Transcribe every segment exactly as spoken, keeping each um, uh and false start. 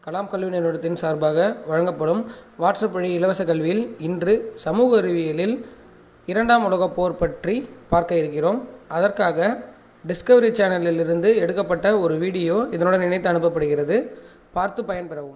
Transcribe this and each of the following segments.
கலாம் கல்வி நிறுவனத்தின் சார்பாக வழங்கப்படும் வாட்ஸ்அப் வழி இலவச கல்வியில் இன்று சமூக அறிவியலில் இரண்டாம் உலகப் போர் பற்றி பார்க்க இருக்கிறோம். அதற்காக டிஸ்கவரி சேனலில் இருந்து எடுக்கப்பட்ட ஒரு வீடியோ இதனுடன் இணைத்து அனுப்பப்படுகிறது. பார்த்து பயன்பெறவும்.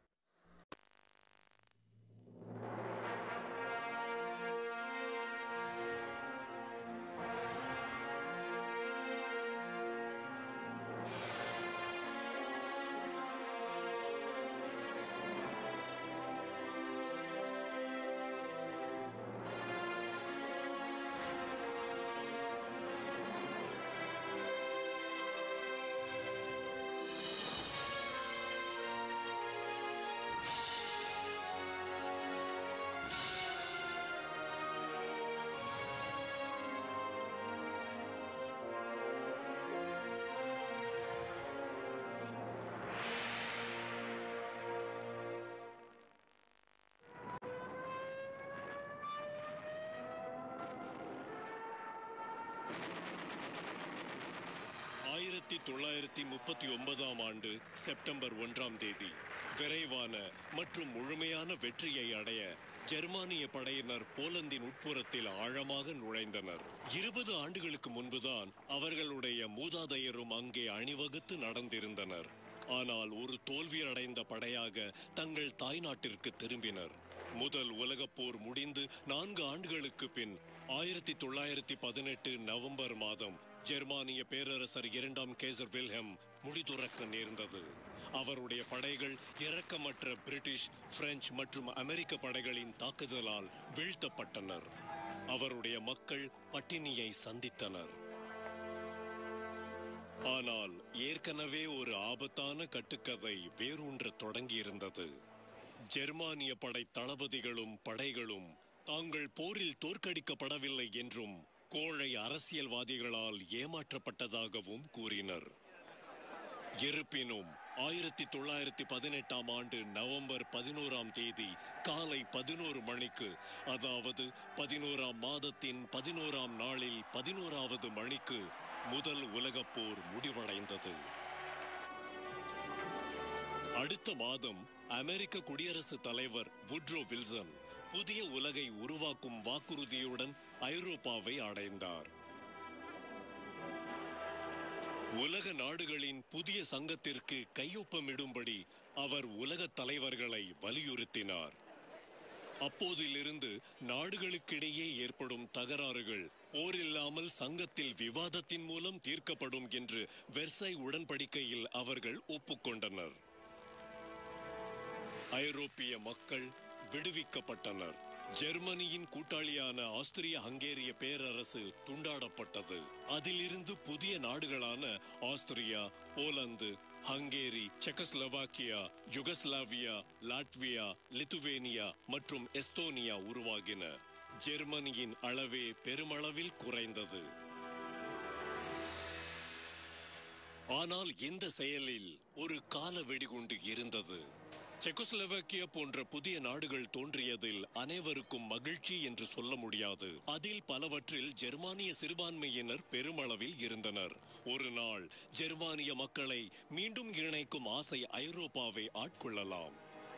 ஆயிரத்தி தொள்ளாயிரத்தி முப்பத்தி ஒன்பதாம் ஆண்டு செப்டம்பர் ஒன்றாம் தேதி விரைவான மற்றும் முழுமையான வெற்றியை அடைய ஜெர்மானிய படையினர் போலந்தின் உட்புறத்தில் ஆழமாக நுழைந்தனர். இருபது ஆண்டுகளுக்கு முன்புதான் அவர்களுடைய மூதாதையரும் அங்கே அணிவகுத்து நடந்திருந்தனர். ஆனால் ஒரு தோல்வியடைந்த படையாக தங்கள் தாய்நாட்டிற்கு திரும்பினர். முதல் உலகப் போர் முடிந்து நான்கு ஆண்டுகளுக்கு பின் ஆயிரத்தி தொள்ளாயிரத்தி பதினெட்டு நவம்பர் மாதம் ஜெர்மானிய பேரரசர் இரண்டாம் கேசர் வில்ஹெம் முடிதுறக்க நேர்ந்தது. அவருடைய படைகள் இரக்கமற்ற பிரிட்டிஷ், பிரெஞ்சு மற்றும் அமெரிக்க படைகளின் தாக்குதலால் வீழ்த்தப்பட்டனர். அவருடைய மக்கள் பட்டினியை சந்தித்தனர். ஆனால் ஏற்கனவே ஒரு ஆபத்தான கட்டுக்கதை வேரூன்ற தொடங்கியிருந்தது. ஜெர்மானிய படை தளபதிகளும் படைகளும் தாங்கள் போரில் தோற்கடிக்கப்படவில்லை என்றும் கோழை அரசியல்வாதிகளால் ஏமாற்றப்பட்டதாகவும் கூறினர். இருப்பினும் ஆயிரத்தி தொள்ளாயிரத்தி பதினெட்டாம் ஆண்டு நவம்பர் பதினோராம் தேதி காலை பதினோரு மணிக்கு, அதாவது பதினோராம் மாதத்தின் பதினோராம் நாளில் பதினோராவது மணிக்கு முதல் உலகப் போர் முடிவடைந்தது. அடுத்த மாதம் அமெரிக்க குடியரசுத் தலைவர் வுட்ரோ வில்சன் புதிய உலகை உருவாக்கும் வாக்குறுதியுடன் ஐரோப்பாவை அடைந்தார். உலக நாடுகளின் புதிய சங்கத்திற்கு கையொப்பமிடும்படி அவர் உலக தலைவர்களை வலியுறுத்தினார். அப்போதிலிருந்து நாடுகளுக்கிடையே ஏற்படும் தகராறுகள் போரில்லாமல் சங்கத்தில் விவாதத்தின் மூலம் தீர்க்கப்படும் என்று வெர்சை உடன்படிக்கையில் அவர்கள் ஒப்புக்கொண்டனர். ஐரோப்பிய மக்கள் விடுவிக்கப்பட்டனர். ஜெர்மனியின் கூட்டாளியான ஆஸ்திரிய ஹங்கேரிய பேரரசு துண்டாடப்பட்டது. அதிலிருந்து புதிய நாடுகளான Austria, Poland, Hungary, Czechoslovakia, Yugoslavia, Latvia, Lithuania மற்றும் எஸ்தோனியா உருவாகின. ஜெர்மனியின் அளவே பெருமளவில் குறைந்தது. ஆனால் இந்த செயலில் ஒரு கால வெடிகுண்டு இருந்தது. செக்கோஸ்லோவாக்கியா போன்ற புதிய நாடுகள் தோன்றியதில் அனைவருக்கும் மகிழ்ச்சி என்று சொல்ல முடியாது. அதில் பலவற்றில் ஜெர்மானிய சிறுபான்மையினர் பெருமளவில் இருந்தனர். ஒரு நாள் ஜெர்மானிய மக்களை மீண்டும் இணைக்கும் ஆசை ஐரோப்பாவை ஆட்கொள்ளலாம்.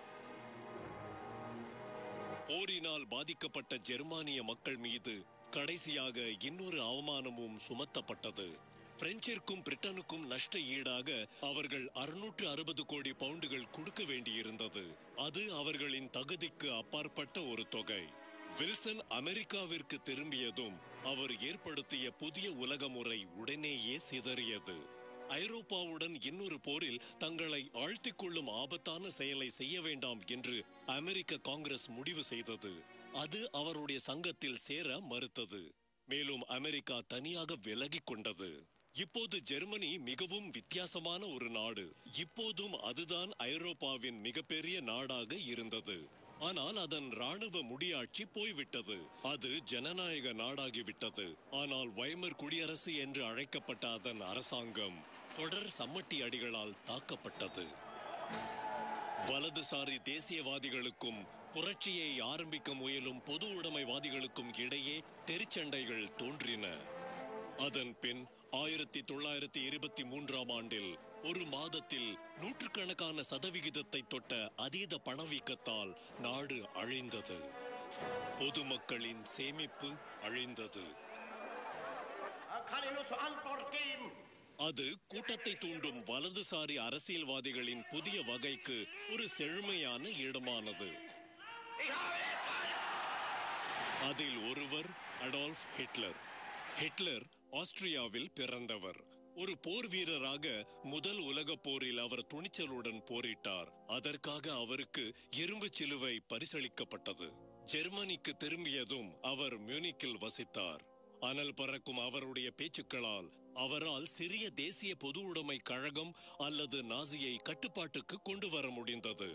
போரினால் பாதிக்கப்பட்ட ஜெர்மானிய மக்கள் மீது கடைசியாக இன்னொரு அவமானமும் சுமத்தப்பட்டது. பிரெஞ்சிற்கும் பிரிட்டனுக்கும் நஷ்ட ஈடாக அவர்கள் அறுநூற்று அறுபது கோடி பவுண்டுகள் கொடுக்க வேண்டியிருந்தது. அது அவர்களின் தகுதிக்கு அப்பாற்பட்ட ஒரு தொகை. வில்சன் அமெரிக்காவிற்கு திரும்பியதும் அவர் ஏற்படுத்திய புதிய உலக முறை உடனேயே சிதறியது. ஐரோப்பாவுடன் இன்னொரு போரில் தங்களை ஆழ்த்திக் கொள்ளும் ஆபத்தான செயலை செய்ய வேண்டாம் என்று அமெரிக்க காங்கிரஸ் முடிவு செய்தது. அது அவருடைய சங்கத்தில் சேர மறுத்தது. மேலும் அமெரிக்கா தனியாக விலகி கொண்டது. இப்போது ஜெர்மனி மிகவும் வித்தியாசமான ஒரு நாடு. இப்போதும் அதுதான் ஐரோப்பாவின் மிகப்பெரிய நாடாக இருந்தது. ஆனால் அதன் ராணுவ முடியாட்சி போய்விட்டது. அது ஜனநாயக நாடாகிவிட்டது. ஆனால் வைமர் குடியரசு என்று அழைக்கப்பட்ட அதன் அரசாங்கம் தொடர் சம்மட்டி அடிகளால் தாக்கப்பட்டது. வலதுசாரி தேசியவாதிகளுக்கும் புரட்சியை ஆரம்பிக்க முயலும் பொது உடைமைவாதிகளுக்கும் இடையே தெருச்சண்டைகள் தோன்றின. அதன் பின் ஆயிரத்தி தொள்ளாயிரத்தி இருபத்தி மூன்றாம் ஆண்டில் ஒரு மாதத்தில் நூற்றுக்கணக்கான சதவிகிதத்தை தொட்ட அதீத பணவீக்கத்தால் நாடு அழிந்தது. பொதுமக்களின் சேமிப்பு அழிந்தது. அது கூட்டத்தை தூண்டும் வலதுசாரி அரசியல்வாதிகளின் புதிய வகைக்கு ஒரு செழுமையான இடமானது. அதில் ஒருவர் அடால்ஃப் ஹிட்லர். ஹிட்லர் ஆஸ்திரியாவில் பிறந்தவர். ஒரு போர் வீரராக முதல் உலக போரில் அவர் துணிச்சலுடன் போரிட்டார். அதற்காக அவருக்கு இரும்பு சிலுவை பரிசளிக்கப்பட்டது. ஜெர்மனிக்கு திரும்பியதும் அவர் மியூனிக்கில் வசித்தார். அனல் பறக்கும் அவருடைய பேச்சுக்களால் அவரால் சிறிய தேசிய பொது உடைமை கழகம் அல்லது நாசியை கட்டுப்பாட்டுக்கு கொண்டு வர முடிந்தது.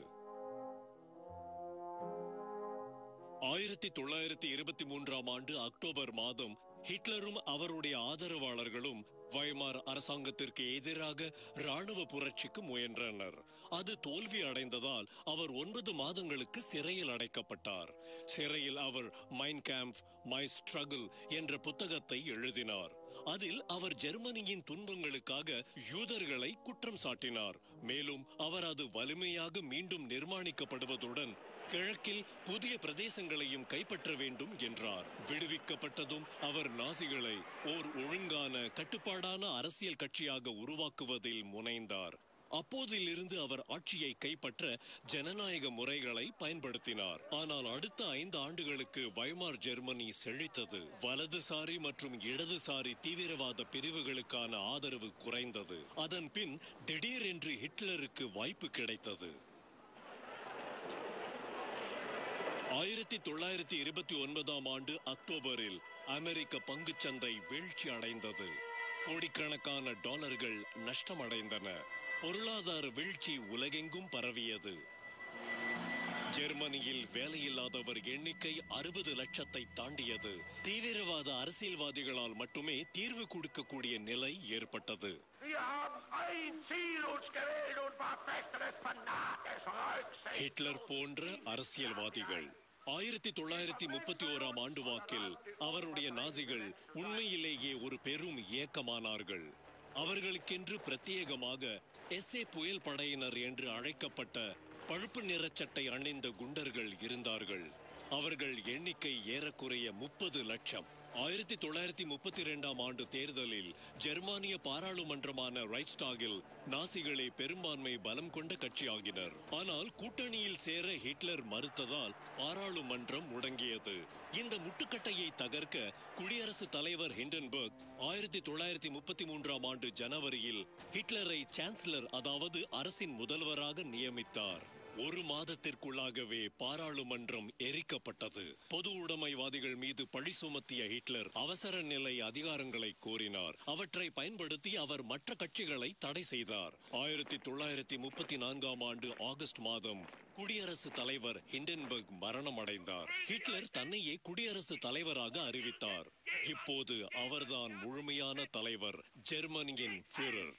ஆயிரத்தி தொள்ளாயிரத்தி இருபத்தி மூன்றாம் ஆண்டு அக்டோபர் மாதம் ஹிட்லரும் அவருடைய ஆதரவாளர்களும் வைமார் அரசாங்கத்திற்கு எதிராக ராணுவ புரட்சிக்கு முயன்றனர். அது தோல்வி அடைந்ததால் அவர் ஒன்பது மாதங்களுக்கு சிறையில் அடைக்கப்பட்டார். சிறையில் அவர் மைன் கேம்ப் மை ஸ்ட்ரகிள் என்ற புத்தகத்தை எழுதினார். அதில் அவர் ஜெர்மனியின் துன்பங்களுக்காக யூதர்களை குற்றம் சாட்டினார். மேலும் அவர் அது வலிமையாக மீண்டும் நிர்மாணிக்கப்படுவதுடன் கிழக்கில் புதிய பிரதேசங்களையும் கைப்பற்ற வேண்டும் என்றார். விடுவிக்கப்பட்டதும் அவர் நாசிகளை ஓர் ஒழுங்கான கட்டுப்பாடான அரசியல் கட்சியாக உருவாக்குவதில் முனைந்தார். அப்போதிலிருந்து அவர் ஆட்சியை கைப்பற்ற ஜனநாயக முறைகளை பயன்படுத்தினார். ஆனால் அடுத்த ஐந்து ஆண்டுகளுக்கு வைமார் ஜெர்மனி செழித்தது. வலதுசாரி மற்றும் இடதுசாரி தீவிரவாத பிரிவுகளுக்கான ஆதரவு குறைந்தது. அதன் பின் திடீரென்று ஹிட்லருக்கு வாய்ப்பு கிடைத்தது. ஆயிரத்தி தொள்ளாயிரத்தி இருபத்தி ஒன்பதாம் ஆண்டு அக்டோபரில் அமெரிக்க பங்குச்சந்தை வீழ்ச்சி அடைந்தது. கோடிக்கணக்கான டாலர்கள் நஷ்டமடைந்தன. பொருளாதார வீழ்ச்சி உலகெங்கும் பரவியது. ஜெர்மனியில் வேலையில்லாதவர் எண்ணிக்கை அறுபது லட்சத்தை தாண்டியது. தீவிரவாத அரசியல்வாதிகளால் மட்டுமே தீர்வு கொடுக்கக்கூடிய நிலை ஏற்பட்டது. ஹிட்லர் போன்ற அரசியல்வாதிகள் ஆயிரத்தி தொள்ளாயிரத்தி முப்பத்தி ஓராம் ஆண்டு வாக்கில் அவருடைய நாசிகள் உண்மையிலேயே ஒரு பெரும் இயக்கமானார்கள். அவர்களுக்கென்று பிரத்யேகமாக எஸ் ஏ புயல் படையினர் என்று அழைக்கப்பட்ட பழுப்பு நிறச்சட்டை அணிந்த குண்டர்கள் இருந்தார்கள். அவர்கள் எண்ணிக்கை ஏறக்குறைய முப்பது லட்சம். ஆயிரத்தி தொள்ளாயிரத்தி முப்பத்தி இரண்டாம் ஆண்டு தேர்தலில் ஜெர்மானிய பாராளுமன்றமான ரைட்ஸ்டாகில் நாசிகளே பெரும்பான்மை பலம் கொண்ட கட்சியாகினர். ஆனால் கூட்டணியில் சேர ஹிட்லர் மறுத்ததால் பாராளுமன்றம் முடங்கியது. இந்த முட்டுக்கட்டையை தகர்க்க குடியரசுத் தலைவர் ஹிண்டன்பர்க் ஆயிரத்தி தொள்ளாயிரத்தி முப்பத்தி மூன்றாம் ஆண்டு ஜனவரியில் ஹிட்லரை சான்சலர், அதாவது அரசின் முதல்வராக நியமித்தார். ஒரு மாதத்திற்குள்ளாகவே பாராளுமன்றம் எரிக்கப்பட்டது. பொது உடைமைவாதிகள் மீது பழி சுமத்திய ஹிட்லர் அவசர நிலை அதிகாரங்களை கோரினார். அவற்றை பயன்படுத்தி அவர் மற்ற கட்சிகளை தடை செய்தார். ஆயிரத்தி தொள்ளாயிரத்தி முப்பத்தி நான்காம் ஆண்டு ஆகஸ்ட் மாதம் குடியரசுத் தலைவர் ஹிண்டன்பர்க் மரணம் அடைந்தார். ஹிட்லர் தன்னையே குடியரசுத் தலைவராக அறிவித்தார். இப்போது அவர்தான் முழுமையான தலைவர், ஜெர்மனியின் ஃபியூரர்.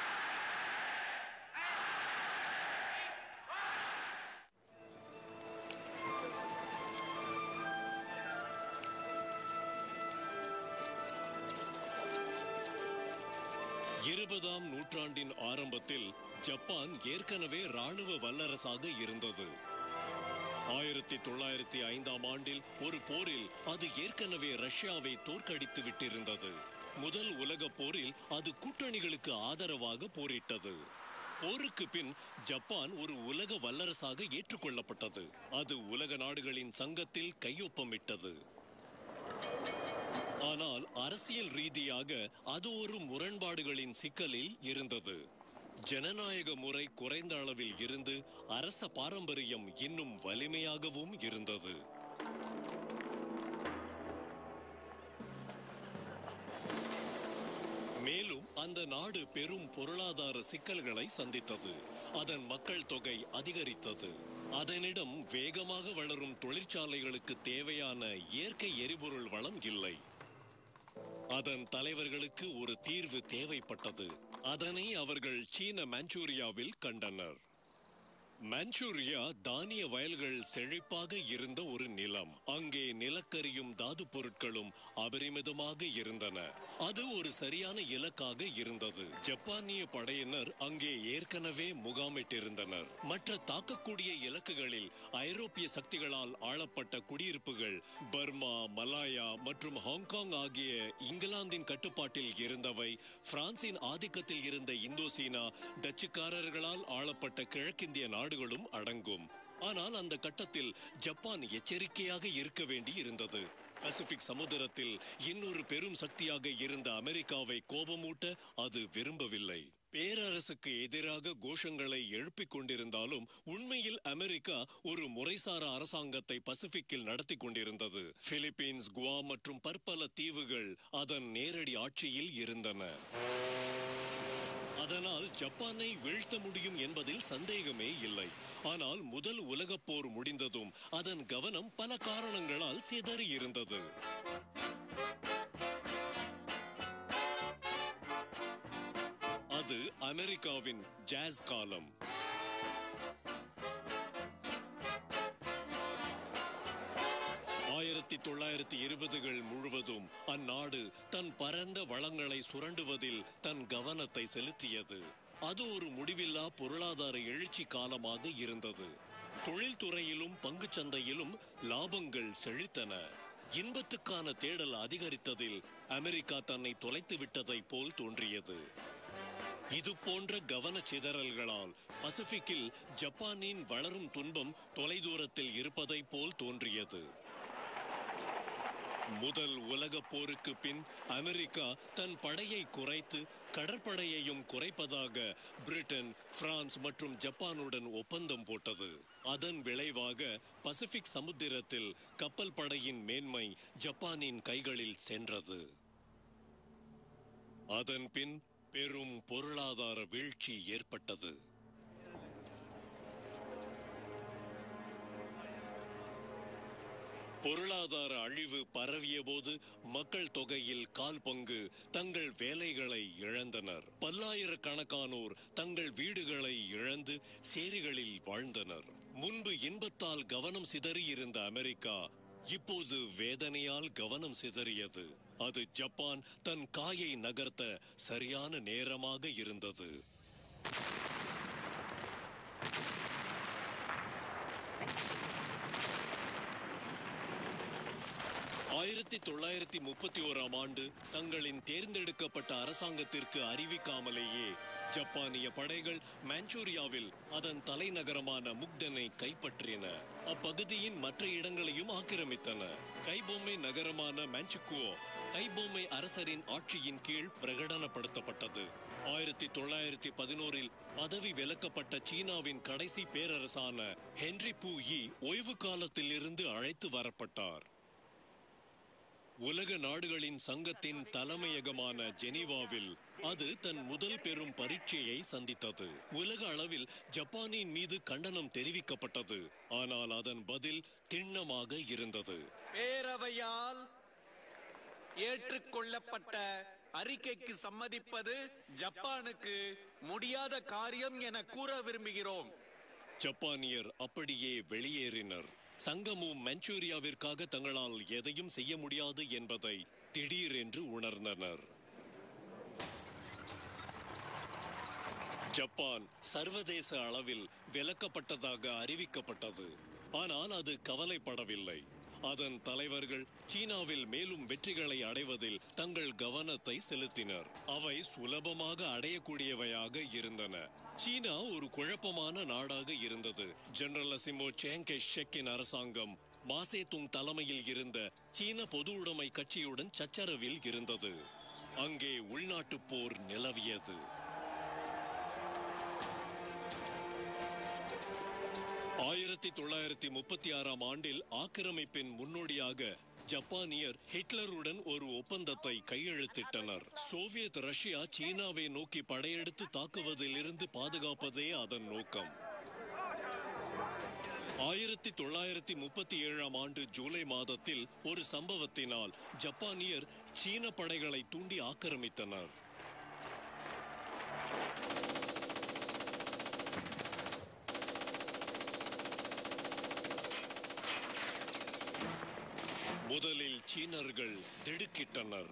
இருபதாம் நூற்றாண்டின் ஆரம்பத்தில் ஜப்பான் ஏற்கனவே ராணுவ வல்லரசாக இருந்தது. ஆயிரத்தி தொள்ளாயிரத்தி ஐந்தாம் ஆண்டில் ஒரு போரில் அது ஏற்கனவே ரஷ்யாவை தோற்கடித்து விட்டிருந்தது. முதல் உலக போரில் அது கூட்டணிகளுக்கு ஆதரவாக போரிட்டது. போருக்கு பின் ஜப்பான் ஒரு உலக வல்லரசாக ஏற்றுக்கொள்ளப்பட்டது. அது உலக நாடுகளின் சங்கத்தில் கையொப்பமிட்டது. ஆனால் அரசியல் ரீதியாக அது ஒரு முரண்பாடுகளின் சிக்கலில் இருந்தது. ஜனநாயக முறை குறைந்த அளவில் இருந்து அரச பாரம்பரியம் இன்னும் வலிமையாகவும் இருந்தது. மேலும் அந்த நாடு பெரும் பொருளாதார சிக்கல்களை சந்தித்தது. அதன் மக்கள் தொகை அதிகரித்தது. அதனிடம் வேகமாக வளரும் தொழிற்சாலைகளுக்கு தேவையான இயற்கை எரிபொருள் வளம் இல்லை. அதன் தலைவர்களுக்கு ஒரு தீர்வு தேவைப்பட்டது. அதனை அவர்கள் சீன மாஞ்சூரியாவில் கண்டனர். மான்சூரியா தானிய வயல்கள் செழிப்பாக இருந்த ஒரு நிலம். அங்கே நிலக்கரியும் தாது பொருட்களும் அபரிமிதமாக இருந்தன. அது ஒரு சரியான இலக்காக இருந்தது. ஜப்பானிய படையினர் அங்கே ஏற்கனவே முகாமிட்டிருந்தனர். மற்ற தாக்கக்கூடிய இலக்குகளில் ஐரோப்பிய சக்திகளால் ஆளப்பட்ட குடியிருப்புகள் பர்மா, மலாயா மற்றும் ஹாங்காங் ஆகிய இங்கிலாந்தின் கட்டுப்பாட்டில் இருந்தவை. பிரான்சின் ஆதிக்கத்தில் இருந்த இந்தோசீனா, டச்சுக்காரர்களால் ஆளப்பட்ட கிழக்கிந்திய நாடுகளும் அடங்கும். ஆனால் அந்த கட்டத்தில் ஜப்பான் எச்சரிக்கையாக இருக்க வேண்டி இருந்தது. பசிபிக் சமுத்திரத்தில் இன்னொரு பெரும் சக்தியாக இருந்த அமெரிக்காவை கோபமூட்ட அது விரும்பவில்லை. பேரரசுக்கு எதிராக கோஷங்களை எழுப்பிக் கொண்டிருந்தாலும் உண்மையில் அமெரிக்கா ஒரு முறைசாரா அரசாங்கத்தை பசிபிக்கில் நடத்தி கொண்டிருந்தது. பிலிப்பீன்ஸ், குவாம் மற்றும் பற்பல தீவுகள் அதன் நேரடி ஆட்சியில் இருந்தன. அதனால் ஜப்பானை வீழ்த்த முடியும் என்பதில் சந்தேகமே இல்லை. ஆனால் முதல் உலகப் போர் முடிந்ததும் அதன் கவனம் பல காரணங்களால் சிதறி இருந்தது. அது அமெரிக்காவின் ஜாஸ் காலம். ஆயிரத்தி தொள்ளாயிரத்தி இருபதுகள் முழுவதும் அந்நாடு தன் பரந்த வளங்களை சுரண்டுவதில் தன் கவனத்தை செலுத்தியது. அது ஒரு முடிவில்லா பொருளாதார எழுச்சி காலமாக இருந்தது. தொழில்துறையிலும் பங்குச் சந்தையிலும் லாபங்கள் செழித்தன. இன்பத்துக்கான தேடல் அதிகரித்ததில் அமெரிக்கா தன்னை தொலைத்து விட்டதை போல் தோன்றியது. இது போன்ற கவன சிதறல்களால் பசிபிக்கில் ஜப்பானின் வளரும் துன்பம் தொலைதூரத்தில் இருப்பதை போல் தோன்றியது. முதல் உலக போருக்கு பின் அமெரிக்கா தன் படையை குறைத்து கடற்படையையும் குறைப்பதாக பிரிட்டன், பிரான்ஸ் மற்றும் ஜப்பானுடன் ஒப்பந்தம் போட்டது. அதன் விளைவாக பசிபிக் சமுத்திரத்தில் கப்பல் படையின் மேன்மை ஜப்பானின் கைகளில் சென்றது. அதன் பின் பெரும் பொருளாதார வீழ்ச்சி ஏற்பட்டது. பொருளாதார அழிவு பரவிய போது மக்கள் தொகையில் கால் பங்கு தங்கள் வேலைகளை இழந்தனர். பல்லாயிரக்கணக்கானோர் தங்கள் வீடுகளை இழந்து சேரிகளில் வாழ்ந்தனர். முன்பு இன்பத்தால் கவனம் சிதறியிருந்த அமெரிக்கா இப்போது வேதனையால் கவனம் சிதறியது. அது ஜப்பான் தன் காயை நகர்த்த சரியான நேரமாக இருந்தது. ஆயிரத்தி தொள்ளாயிரத்தி முப்பத்தி ஓராம் ஆண்டு தங்களின் தேர்ந்தெடுக்கப்பட்ட அரசாங்கத்திற்கு அறிவிக்காமலேயே ஜப்பானிய படைகள் மான்சூரியாவில் அதன் தலைநகரமான முக்டனை கைப்பற்றின. அப்பகுதியின் மற்ற இடங்களையும் ஆக்கிரமித்தன. கைபொம்மை நகரமான மான்சுக்குவோ கைபொம்மை அரசரின் ஆட்சியின் கீழ் பிரகடனப்படுத்தப்பட்டது. ஆயிரத்தி தொள்ளாயிரத்தி பதினோரில் பதவி விலக்கப்பட்ட சீனாவின் கடைசி பேரரசான ஹென்றி பூயி ஓய்வு காலத்தில் இருந்து அழைத்து வரப்பட்டார். உலக நாடுகளின் சங்கத்தின் தலைமையகமான ஜெனீவாவில் அது தன் முதல் பெரும் பரீட்சையை சந்தித்தது. உலக அளவில் ஜப்பானின் மீது கண்டனம் தெரிவிக்கப்பட்டது. ஆனால் அதன் பதில் திண்ணமாக இருந்தது. பேரவையால் ஏற்றுக்கொள்ளப்பட்ட அறிக்கைக்கு சம்மதிப்பது ஜப்பானுக்கு முடியாத காரியம் என கூற விரும்புகிறோம். ஜப்பானியர் அப்படியே வெளியேறினர். சங்கமும் மான்சூரியாவிற்காக தங்களால் எதையும் செய்ய முடியாது என்பதை திடீரென்று உணர்ந்தனர். ஜப்பான் சர்வதேச அளவில் விலக்கப்பட்டதாக அறிவிக்கப்பட்டது. ஆனால் அது கவலைப்படவில்லை. அதன் தலைவர்கள் சீனாவில் மேலும் வெற்றிகளை அடைவதில் தங்கள் கவனத்தை செலுத்தினர். அவை சுலபமாக அடையக்கூடியவையாக இருந்தன. சீனா ஒரு குழப்பமான நாடாக இருந்தது. ஜெனரல் அசிமோ சியாங் கை ஷெக்கின் அரசாங்கம் மாசேதுங் தலைமையில் இருந்த சீன பொது உடைமை கட்சியுடன் சச்சரவில் இருந்தது. அங்கே உள்நாட்டு போர் நிலவியது. ஆயிரத்தி தொள்ளாயிரத்தி முப்பத்தி ஆறாம் ஆண்டில் ஆக்கிரமிப்பின் முன்னோடியாக ஜப்பானியர் ஹிட்லருடன் ஒரு ஒப்பந்தத்தை கையெழுத்திட்டனர். சோவியத் ரஷ்யா சீனாவை நோக்கி படையெடுத்து தாக்குவதிலிருந்து பாதுகாப்பதே அதன் நோக்கம். ஆயிரத்தி தொள்ளாயிரத்தி முப்பத்தி ஏழாம் ஆண்டு ஜூலை மாதத்தில் ஒரு சம்பவத்தினால் ஜப்பானியர் சீன படைகளை தூண்டி ஆக்கிரமித்தனர். முதலில் சீனர்கள் திடுக்கிட்டனர்.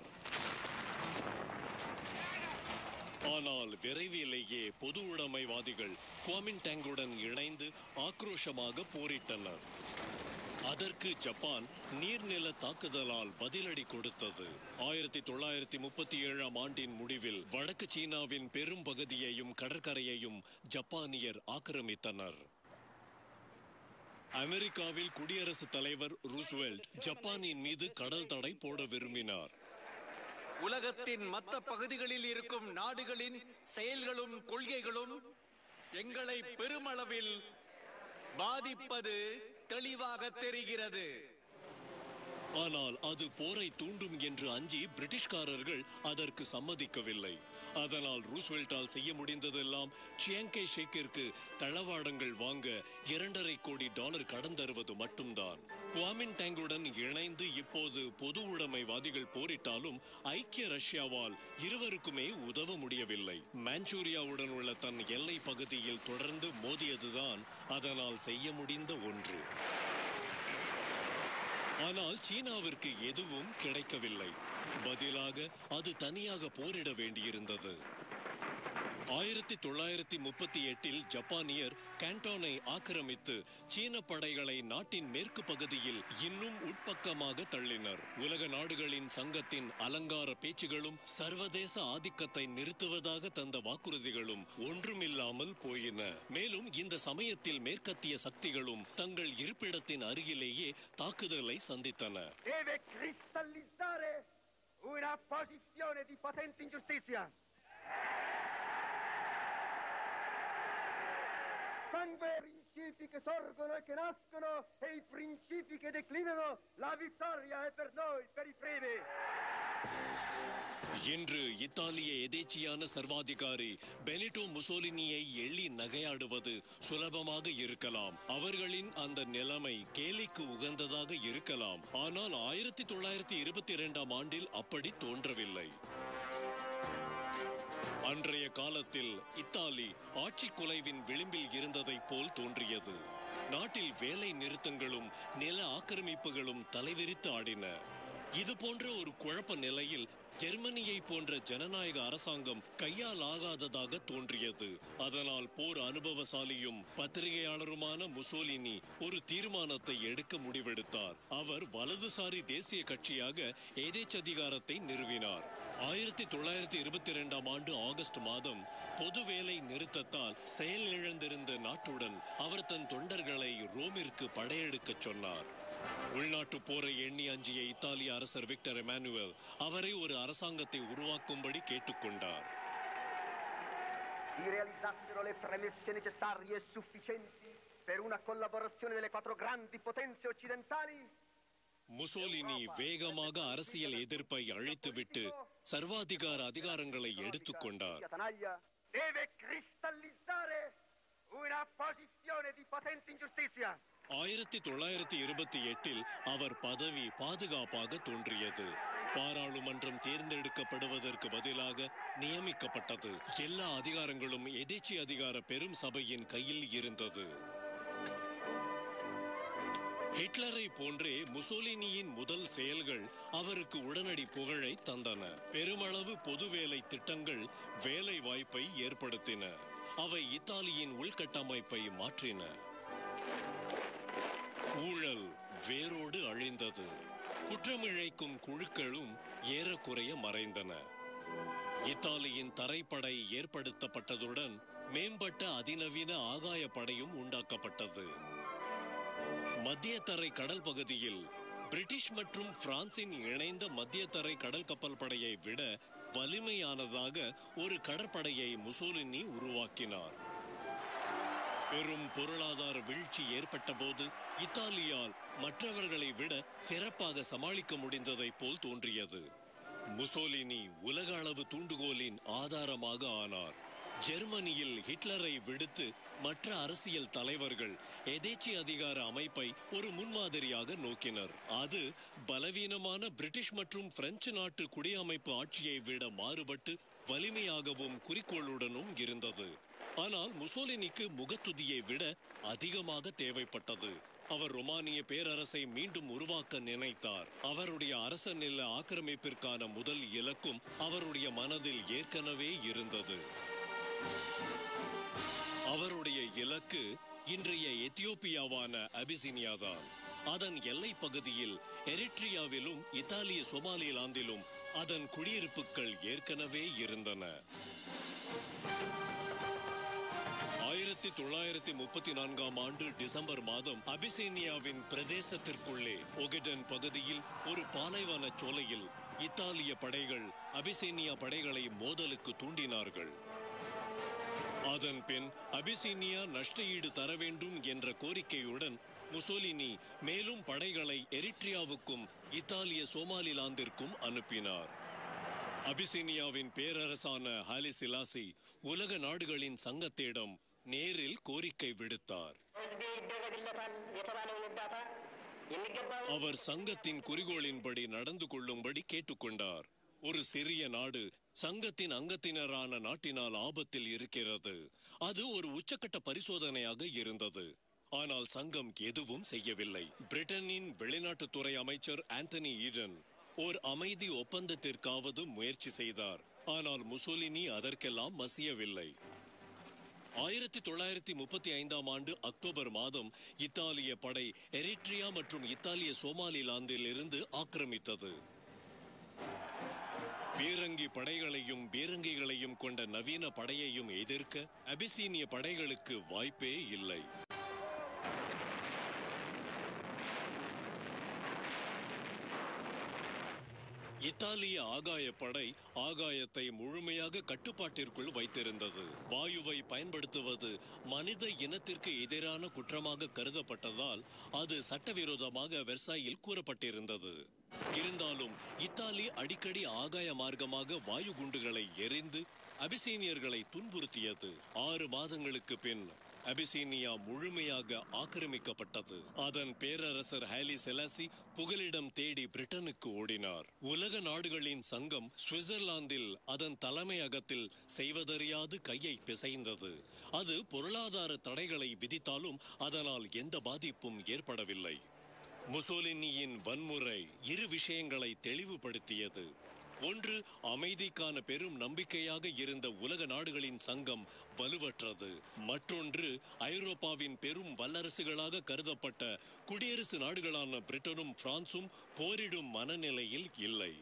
ஆனால் விரைவிலேயே பொது உடைமைவாதிகள் குவாமின்டாங்குடன் இணைந்து ஆக்ரோஷமாக போரிட்டனர். அதற்கு ஜப்பான் நீர்நில தாக்குதலால் பதிலடி கொடுத்தது. ஆயிரத்தி தொள்ளாயிரத்தி முப்பத்தி ஏழாம் ஆண்டின் முடிவில் வடக்கு சீனாவின் பெரும் பகுதியையும் கடற்கரையையும் ஜப்பானியர் ஆக்கிரமித்தனர். அமெரிக்காவில் குடியரசுத் தலைவர் ரூஸ்வெல்ட் ஜப்பானின் மீது கடல் தடை போட விரும்பினார். உலகத்தின் மற்ற பகுதிகளில் இருக்கும் நாடுகளின் செயல்களும் கொள்கைகளும் எங்களை பெருமளவில் பாதிப்பது தெளிவாக தெரிகிறது. ஆனால் அது போரை தூண்டும் என்று அஞ்சி பிரிட்டிஷ்காரர்கள் அதற்கு சம்மதிக்கவில்லை. அதனால் ரூஸ்வெல்ட்டால் செய்ய முடிந்ததெல்லாம் சியாங்கே ஷேக்கிற்கு தளவாடங்கள் வாங்க இரண்டரை கோடி டாலர் கடன் தருவது மட்டும்தான். குவாமின்டாங்குடன் இணைந்து இப்போது பொது உடைமைவாதிகள் போரிட்டாலும் ஐக்கிய ரஷ்யாவால் இருவருக்குமே உதவ முடியவில்லை. மாஞ்சூரியாவுடன் உள்ள தன் எல்லை பகுதியில் தொடர்ந்து மோதியதுதான் அதனால் செய்ய முடிந்த ஒன்று. ஆனால் சீனாவிற்கு எதுவும் கிடைக்கவில்லை. பதிலாக அது தனியாக போரிட வேண்டியிருந்தது. ஆயிரத்தி தொள்ளாயிரத்தி முப்பத்தி எட்டில் ஜப்பானியர் கேண்டோனை ஆக்கிரமித்து சீன படைகளை நாட்டின் மேற்கு பகுதியில் இன்னும் உட்பக்கமாக தள்ளினர். உலக நாடுகளின் சங்கத்தின் அலங்கார பேச்சுகளும் சர்வதேச ஆதிக்கத்தை நிறுத்துவதாக தந்த வாக்குறுதிகளும் ஒன்றுமில்லாமல் போயின. மேலும் இந்த சமயத்தில் மேற்கத்திய சக்திகளும் தங்கள் இருப்பிடத்தின் அருகிலேயே தாக்குதலை சந்தித்தன. Sangue principi che sorgono e che nascono e i principi che declinano, la vittoria è per noi, per i primi. இன்று இத்தாலிய எதேச்சியான சர்வாதிகாரி பெனிட்டோ முசோலினியை எள்ளி நகையாடுவது சுலபமாக இருக்கலாம். அவர்களின் அந்த நிலைமை கேலிக்கு உகந்ததாக இருக்கலாம். ஆனால் ஆயிரத்தி தொள்ளாயிரத்தி இருபத்தி இரண்டாம் ஆண்டில் அப்படி தோன்றவில்லை. அன்றைய காலத்தில் இத்தாலி ஆட்சி குலைவின் விளிம்பில் இருந்ததை போல் தோன்றியது. நாட்டில் வேலை நிறுத்தங்களும் நில ஆக்கிரமிப்புகளும் தலைவிரித்து ஆடின. இது போன்ற ஒரு குழப்ப நிலையில் ஜெர்மனியை போன்ற ஜனநாயக அரசாங்கம் கையால் ஆகாததாக தோன்றியது. அதனால் போர் அனுபவசாலியும் பத்திரிகையாளருமான முசோலினி ஒரு தீர்மானத்தை எடுக்க முடிவெடுத்தார். அவர் வலதுசாரி தேசிய கட்சியாக ஏதேச்சதிகாரத்தை நிறுவினார். ஆயிரத்தி தொள்ளாயிரத்தி இருபத்தி இரண்டாம் ஆண்டு ஆகஸ்ட் மாதம் பொது வேலை நிறுத்தத்தால் செயல் இழந்திருந்த நாட்டுடன் அவர் தன் தொண்டர்களை ரோமிற்கு படையெடுக்க சொன்னார். உள்நாட்டு போரை எண்ணி அஞ்சிய இத்தாலிய அரசர் விக்டர் எமானுவேல் அவரை ஒரு அரசாங்கத்தை உருவாக்கும்படி கேட்டுக்கொண்டார். Si realizzassero le premesse necessarie e sufficienti per una collaborazione delle quattro grandi potenze occidentali. Mussolini வேகமாக அரசியல் எதிர்ப்பை அழித்துவிட்டு சர்வாதிகார அதிகாரங்களை எடுத்துக்கொண்டார். Deve cristallizzare una posizione di potente ingiustizia. ஆயிரத்தி தொள்ளாயிரத்தி இருபத்தி எட்டில் அவர் பதவி பாதுகாப்பாக தோன்றியது. பாராளுமன்றம் தேர்ந்தெடுக்கப்படுவதற்கு பதிலாக நியமிக்கப்பட்டது. எல்லா அதிகாரங்களும் எதேச்சி அதிகார பெரும் சபையின் கையில் இருந்தது. ஹிட்லரை போன்றே முசோலினியின் முதல் செயல்கள் அவருக்கு உடனடி புகழை தந்தன. பெருமளவு பொது வேலை திட்டங்கள் வேலை வாய்ப்பை ஏற்படுத்தின. அவை இத்தாலியின் உள்கட்டமைப்பை மாற்றின. ஊழல் வேரோடு அழிந்தது. குற்றமிழைக்கும் குழுக்களும் ஏறக்குறைய மறைந்தன. இத்தாலியின் தரைப்படை ஏற்படுத்தப்பட்டதுடன் மேம்பட்ட அதிநவீன ஆகாய படையும் உண்டாக்கப்பட்டது. மத்திய தரை கடல் பகுதியில் பிரிட்டிஷ் மற்றும் பிரான்சின் இணைந்த மத்திய தரை கடல் கப்பல் படையை விட வலிமையானதாக ஒரு கடற்படையை முசோலினி உருவாக்கினார். பெரும் பொருளாதார வீழ்ச்சி ஏற்பட்ட போது இத்தாலியால் மற்றவர்களை விட சிறப்பாக சமாளிக்க முடிந்ததை போல் தோன்றியது. முசோலினி உலக அளவு தூண்டுகோலின் ஆதாரமாக ஆனார். ஜெர்மனியில் ஹிட்லரை விடுத்து மற்ற அரசியல் தலைவர்கள் எதேச்சி அதிகார அமைப்பை ஒரு முன்மாதிரியாக நோக்கினர். அது பலவீனமான பிரிட்டிஷ் மற்றும் பிரெஞ்சு நாட்டு குடியமைப்பு ஆட்சியை விட மாறுபட்டு வலிமையாகவும் குறிக்கோளுடனும் இருந்தது. ஆனால் முசோலினிக்கு முகத்துதியை விட அதிகமாக தேவைப்பட்டது. அவர் ரோமானிய பேரரசை மீண்டும் உருவாக்க நினைத்தார். அவருடைய அரச நில ஆக்கிரமிப்பிற்கான முதல் இலக்கும் அவருடைய மனதில் ஏற்கனவே இருந்தது. அவருடைய இலக்கு இன்றைய எத்தியோப்பியாவான அபிசினியா தான். அதன் எல்லை பகுதியில் எரிட்ரியாவிலும் இத்தாலிய சோமாலிலாந்திலும் அதன் குடியிருப்புகள் ஏற்கனவே இருந்தன. ஆயிரத்தி தொள்ளாயிரத்தி முப்பத்தி நான்காம் ஆண்டு டிசம்பர் மாதம் அபிசீனியாவின் பிரதேசத்திற்குள்ளே ஒகெடன் பகுதியில் ஒரு பாலைவன சோலையில் இத்தாலிய படைகள் அபிசீனியா படைகளை மோதலுக்கு தூண்டினார்கள். அதன் பின் அபிசீனியா நஷ்டஈடு தர வேண்டும் என்ற கோரிக்கையுடன் முசோலினி மேலும் படைகளை எரிட்ரியாவுக்கும் இத்தாலிய சோமாலிலாந்திற்கும் அனுப்பினார். அபிசீனியாவின் பேரரசான ஹாலி செலாசி உலக நாடுகளின் சங்கத்திடம் நேரில் கோரிக்கை விடுத்தார். அவர் சங்கத்தின் குறிக்கோளின்படி நடந்து கொள்ளும்படி கேட்டுக்கொண்டார். ஒரு சிறிய நாடு சங்கத்தின் அங்கத்தினரான நாட்டினால் ஆபத்தில் இருக்கிறது. அது ஒரு உச்சக்கட்ட பரிசோதனையாக இருந்தது. ஆனால் சங்கம் எதுவும் செய்யவில்லை. பிரிட்டனின் வெளிநாட்டுத்துறை அமைச்சர் ஆந்தனி ஈடன் ஓர் அமைதி ஒப்பந்தத்திற்காவது முயற்சி செய்தார். ஆனால் முசோலினி அதற்கெல்லாம் மசியவில்லை. ஆயிரத்தி தொள்ளாயிரத்தி முப்பத்தி ஐந்தாம் ஆண்டு அக்டோபர் மாதம் இத்தாலிய படை எரிட்ரியா மற்றும் இத்தாலிய சோமாலிலாந்தில் இருந்து ஆக்கிரமித்தது. பீரங்கி படைகளையும் பீரங்கிகளையும் கொண்ட நவீன படையையும் எதிர்க்க அபிசீனிய படைகளுக்கு வாய்ப்பே இல்லை. இத்தாலிய ஆகாயப்படை ஆகாயத்தை முழுமையாக கட்டுப்பாட்டிற்குள் வைத்திருந்தது. வாயுவை பயன்படுத்துவது மனித இனத்திற்கு எதிரான குற்றமாக கருதப்பட்டதால் அது சட்டவிரோதமாக வெர்சாயில் கூறப்பட்டிருந்தது. இருந்தாலும் இத்தாலி அடிக்கடி ஆகாய மார்க்கமாக வாயு குண்டுகளை எரிந்து அபிசீனியர்களை துன்புறுத்தியது. ஆறு மாதங்களுக்கு பின் அபிசீனியா முழுமையாக ஆக்கிரமிக்கப்பட்டது. அதன் பேரரசர் ஹாலி செலாசி புகலிடம் தேடி பிரிட்டனுக்கு ஓடினார். உலக நாடுகளின் சங்கம் சுவிட்சர்லாந்தில் அதன் தலைமையகத்தில் செய்வதறியாது கையை பிசைந்தது. அது பொருளாதார தடைகளை விதித்தாலும் அதனால் எந்த பாதிப்பும் ஏற்படவில்லை. முசோலினியின் வன்முறை இரு விஷயங்களை தெளிவுபடுத்தியது. ஒன்று, அமைதிக்கான பெரும் நம்பிக்கையாக இருந்த உலக நாடுகளின் சங்கம் வலுவற்றது. மற்றொன்று, ஐரோப்பாவின் பெரும் வல்லரசுகளாக கருதப்பட்ட குடியரசு நாடுகளான பிரிட்டனும் பிரான்சும் போரிடும் மனநிலையில் இல்லை.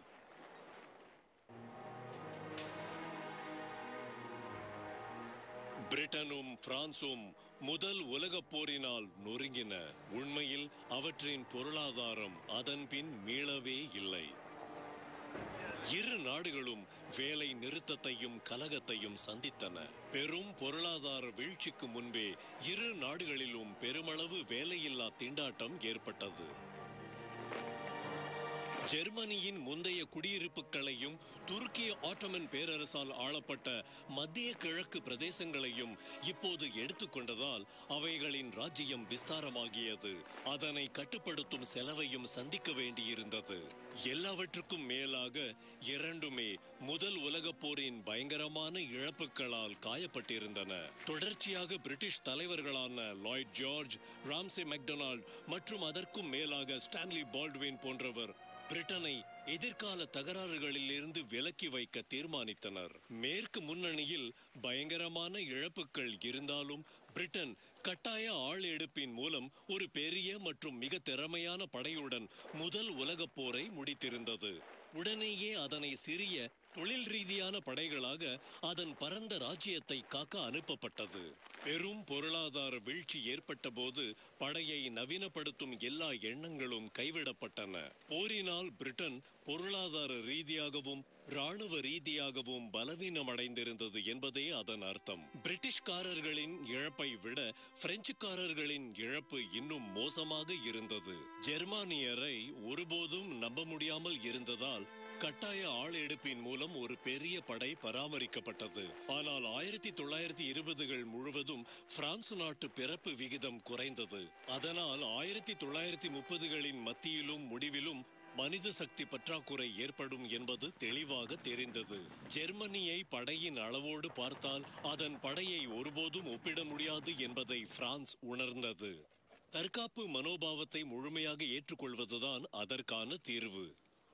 பிரிட்டனும் பிரான்சும் முதல் உலகப் போரினால் நொறுங்கின. உண்மையில் அவற்றின் பொருளாதாரம் அதன் பின் மீளவே இல்லை. இரு நாடுகளும் வேலை நிறுத்தத்தையும் கலகத்தையும் சந்தித்தன. பெரும் பொருளாதார வீழ்ச்சிக்கு முன்பே இரு நாடுகளிலும் பெருமளவு வேலையில்லா திண்டாட்டம் ஏற்பட்டது. ஜெர்மனியின் முந்தைய குடியிருப்புகளையும் துருக்கிய ஆட்டோமன் பேரரசால் ஆளப்பட்ட மத்திய கிழக்கு பிரதேசங்களையும் இப்போது எடுத்துக்கொண்டதால் அவைகளின் ராஜ்யம் விஸ்தாரமாகியது. அதனை கட்டுப்படுத்தும் செலவையும் சந்திக்க வேண்டியிருந்தது. எல்லாவற்றுக்கும் மேலாக இரண்டுமே முதல் உலகப் போரின் பயங்கரமான இழப்புகளால் காயப்பட்டிருந்தன. தொடர்ச்சியாக பிரிட்டிஷ் தலைவர்களான லாய்ட் ஜார்ஜ், ராம்சே மெக்டொனால்ட் மற்றும் அதற்கும் மேலாக ஸ்டான்லி பால்ட்வின் போன்றவர் பிரிட்டனை எதிர்கால தகராறுகளில் இருந்து விலக்கி வைக்க தீர்மானித்தனர். மேற்கு முன்னணியில் பயங்கரமான இழப்புகள் இருந்தாலும் பிரிட்டன் கட்டாய ஆள் எடுப்பின் மூலம் ஒரு பெரிய மற்றும் மிக திறமையான படையுடன் முதல் உலகப் போரை முடித்திருந்தது. உடனேயே அதனை சிறிய தொழில் ரீதியான படைகளாக அதன் பரந்த ராஜ்யத்தை காக்க அனுப்பப்பட்டது. பெரும் பொருளாதார வீழ்ச்சி ஏற்பட்ட போது படையை நவீனப்படுத்தும் எல்லா எண்ணங்களும் கைவிடப்பட்டன. போரினால் பிரிட்டன் பொருளாதார ரீதியாகவும் ராணுவ ரீதியாகவும் பலவீனமடைந்திருந்தது என்பதே அதன் அர்த்தம். பிரிட்டிஷ்காரர்களின் இழப்பை விட பிரெஞ்சுக்காரர்களின் இழப்பு இன்னும் மோசமாக இருந்தது. ஜெர்மானியரை ஒருபோதும் நம்ப முடியாமல் இருந்ததால் கட்டாய ஆள் எடுப்பின் மூலம் ஒரு பெரிய படை பராமரிக்கப்பட்டது. ஆனால் ஆயிரத்தி தொள்ளாயிரத்தி இருபதுகள் முழுவதும் பிரான்ஸ் நாட்டு பிறப்பு விகிதம் குறைந்தது. அதனால் ஆயிரத்தி தொள்ளாயிரத்தி முப்பதுகளின் மத்தியிலும் முடிவிலும் மனித சக்தி பற்றாக்குறை ஏற்படும் என்பது தெளிவாக தெரிந்தது. ஜெர்மனியை படையின் அளவோடு பார்த்தால் அதன் படையை ஒருபோதும் ஒப்பிட முடியாது என்பதை பிரான்ஸ் உணர்ந்தது. தற்காப்பு மனோபாவத்தை முழுமையாக ஏற்றுக்கொள்வதுதான் அதற்கான தீர்வு.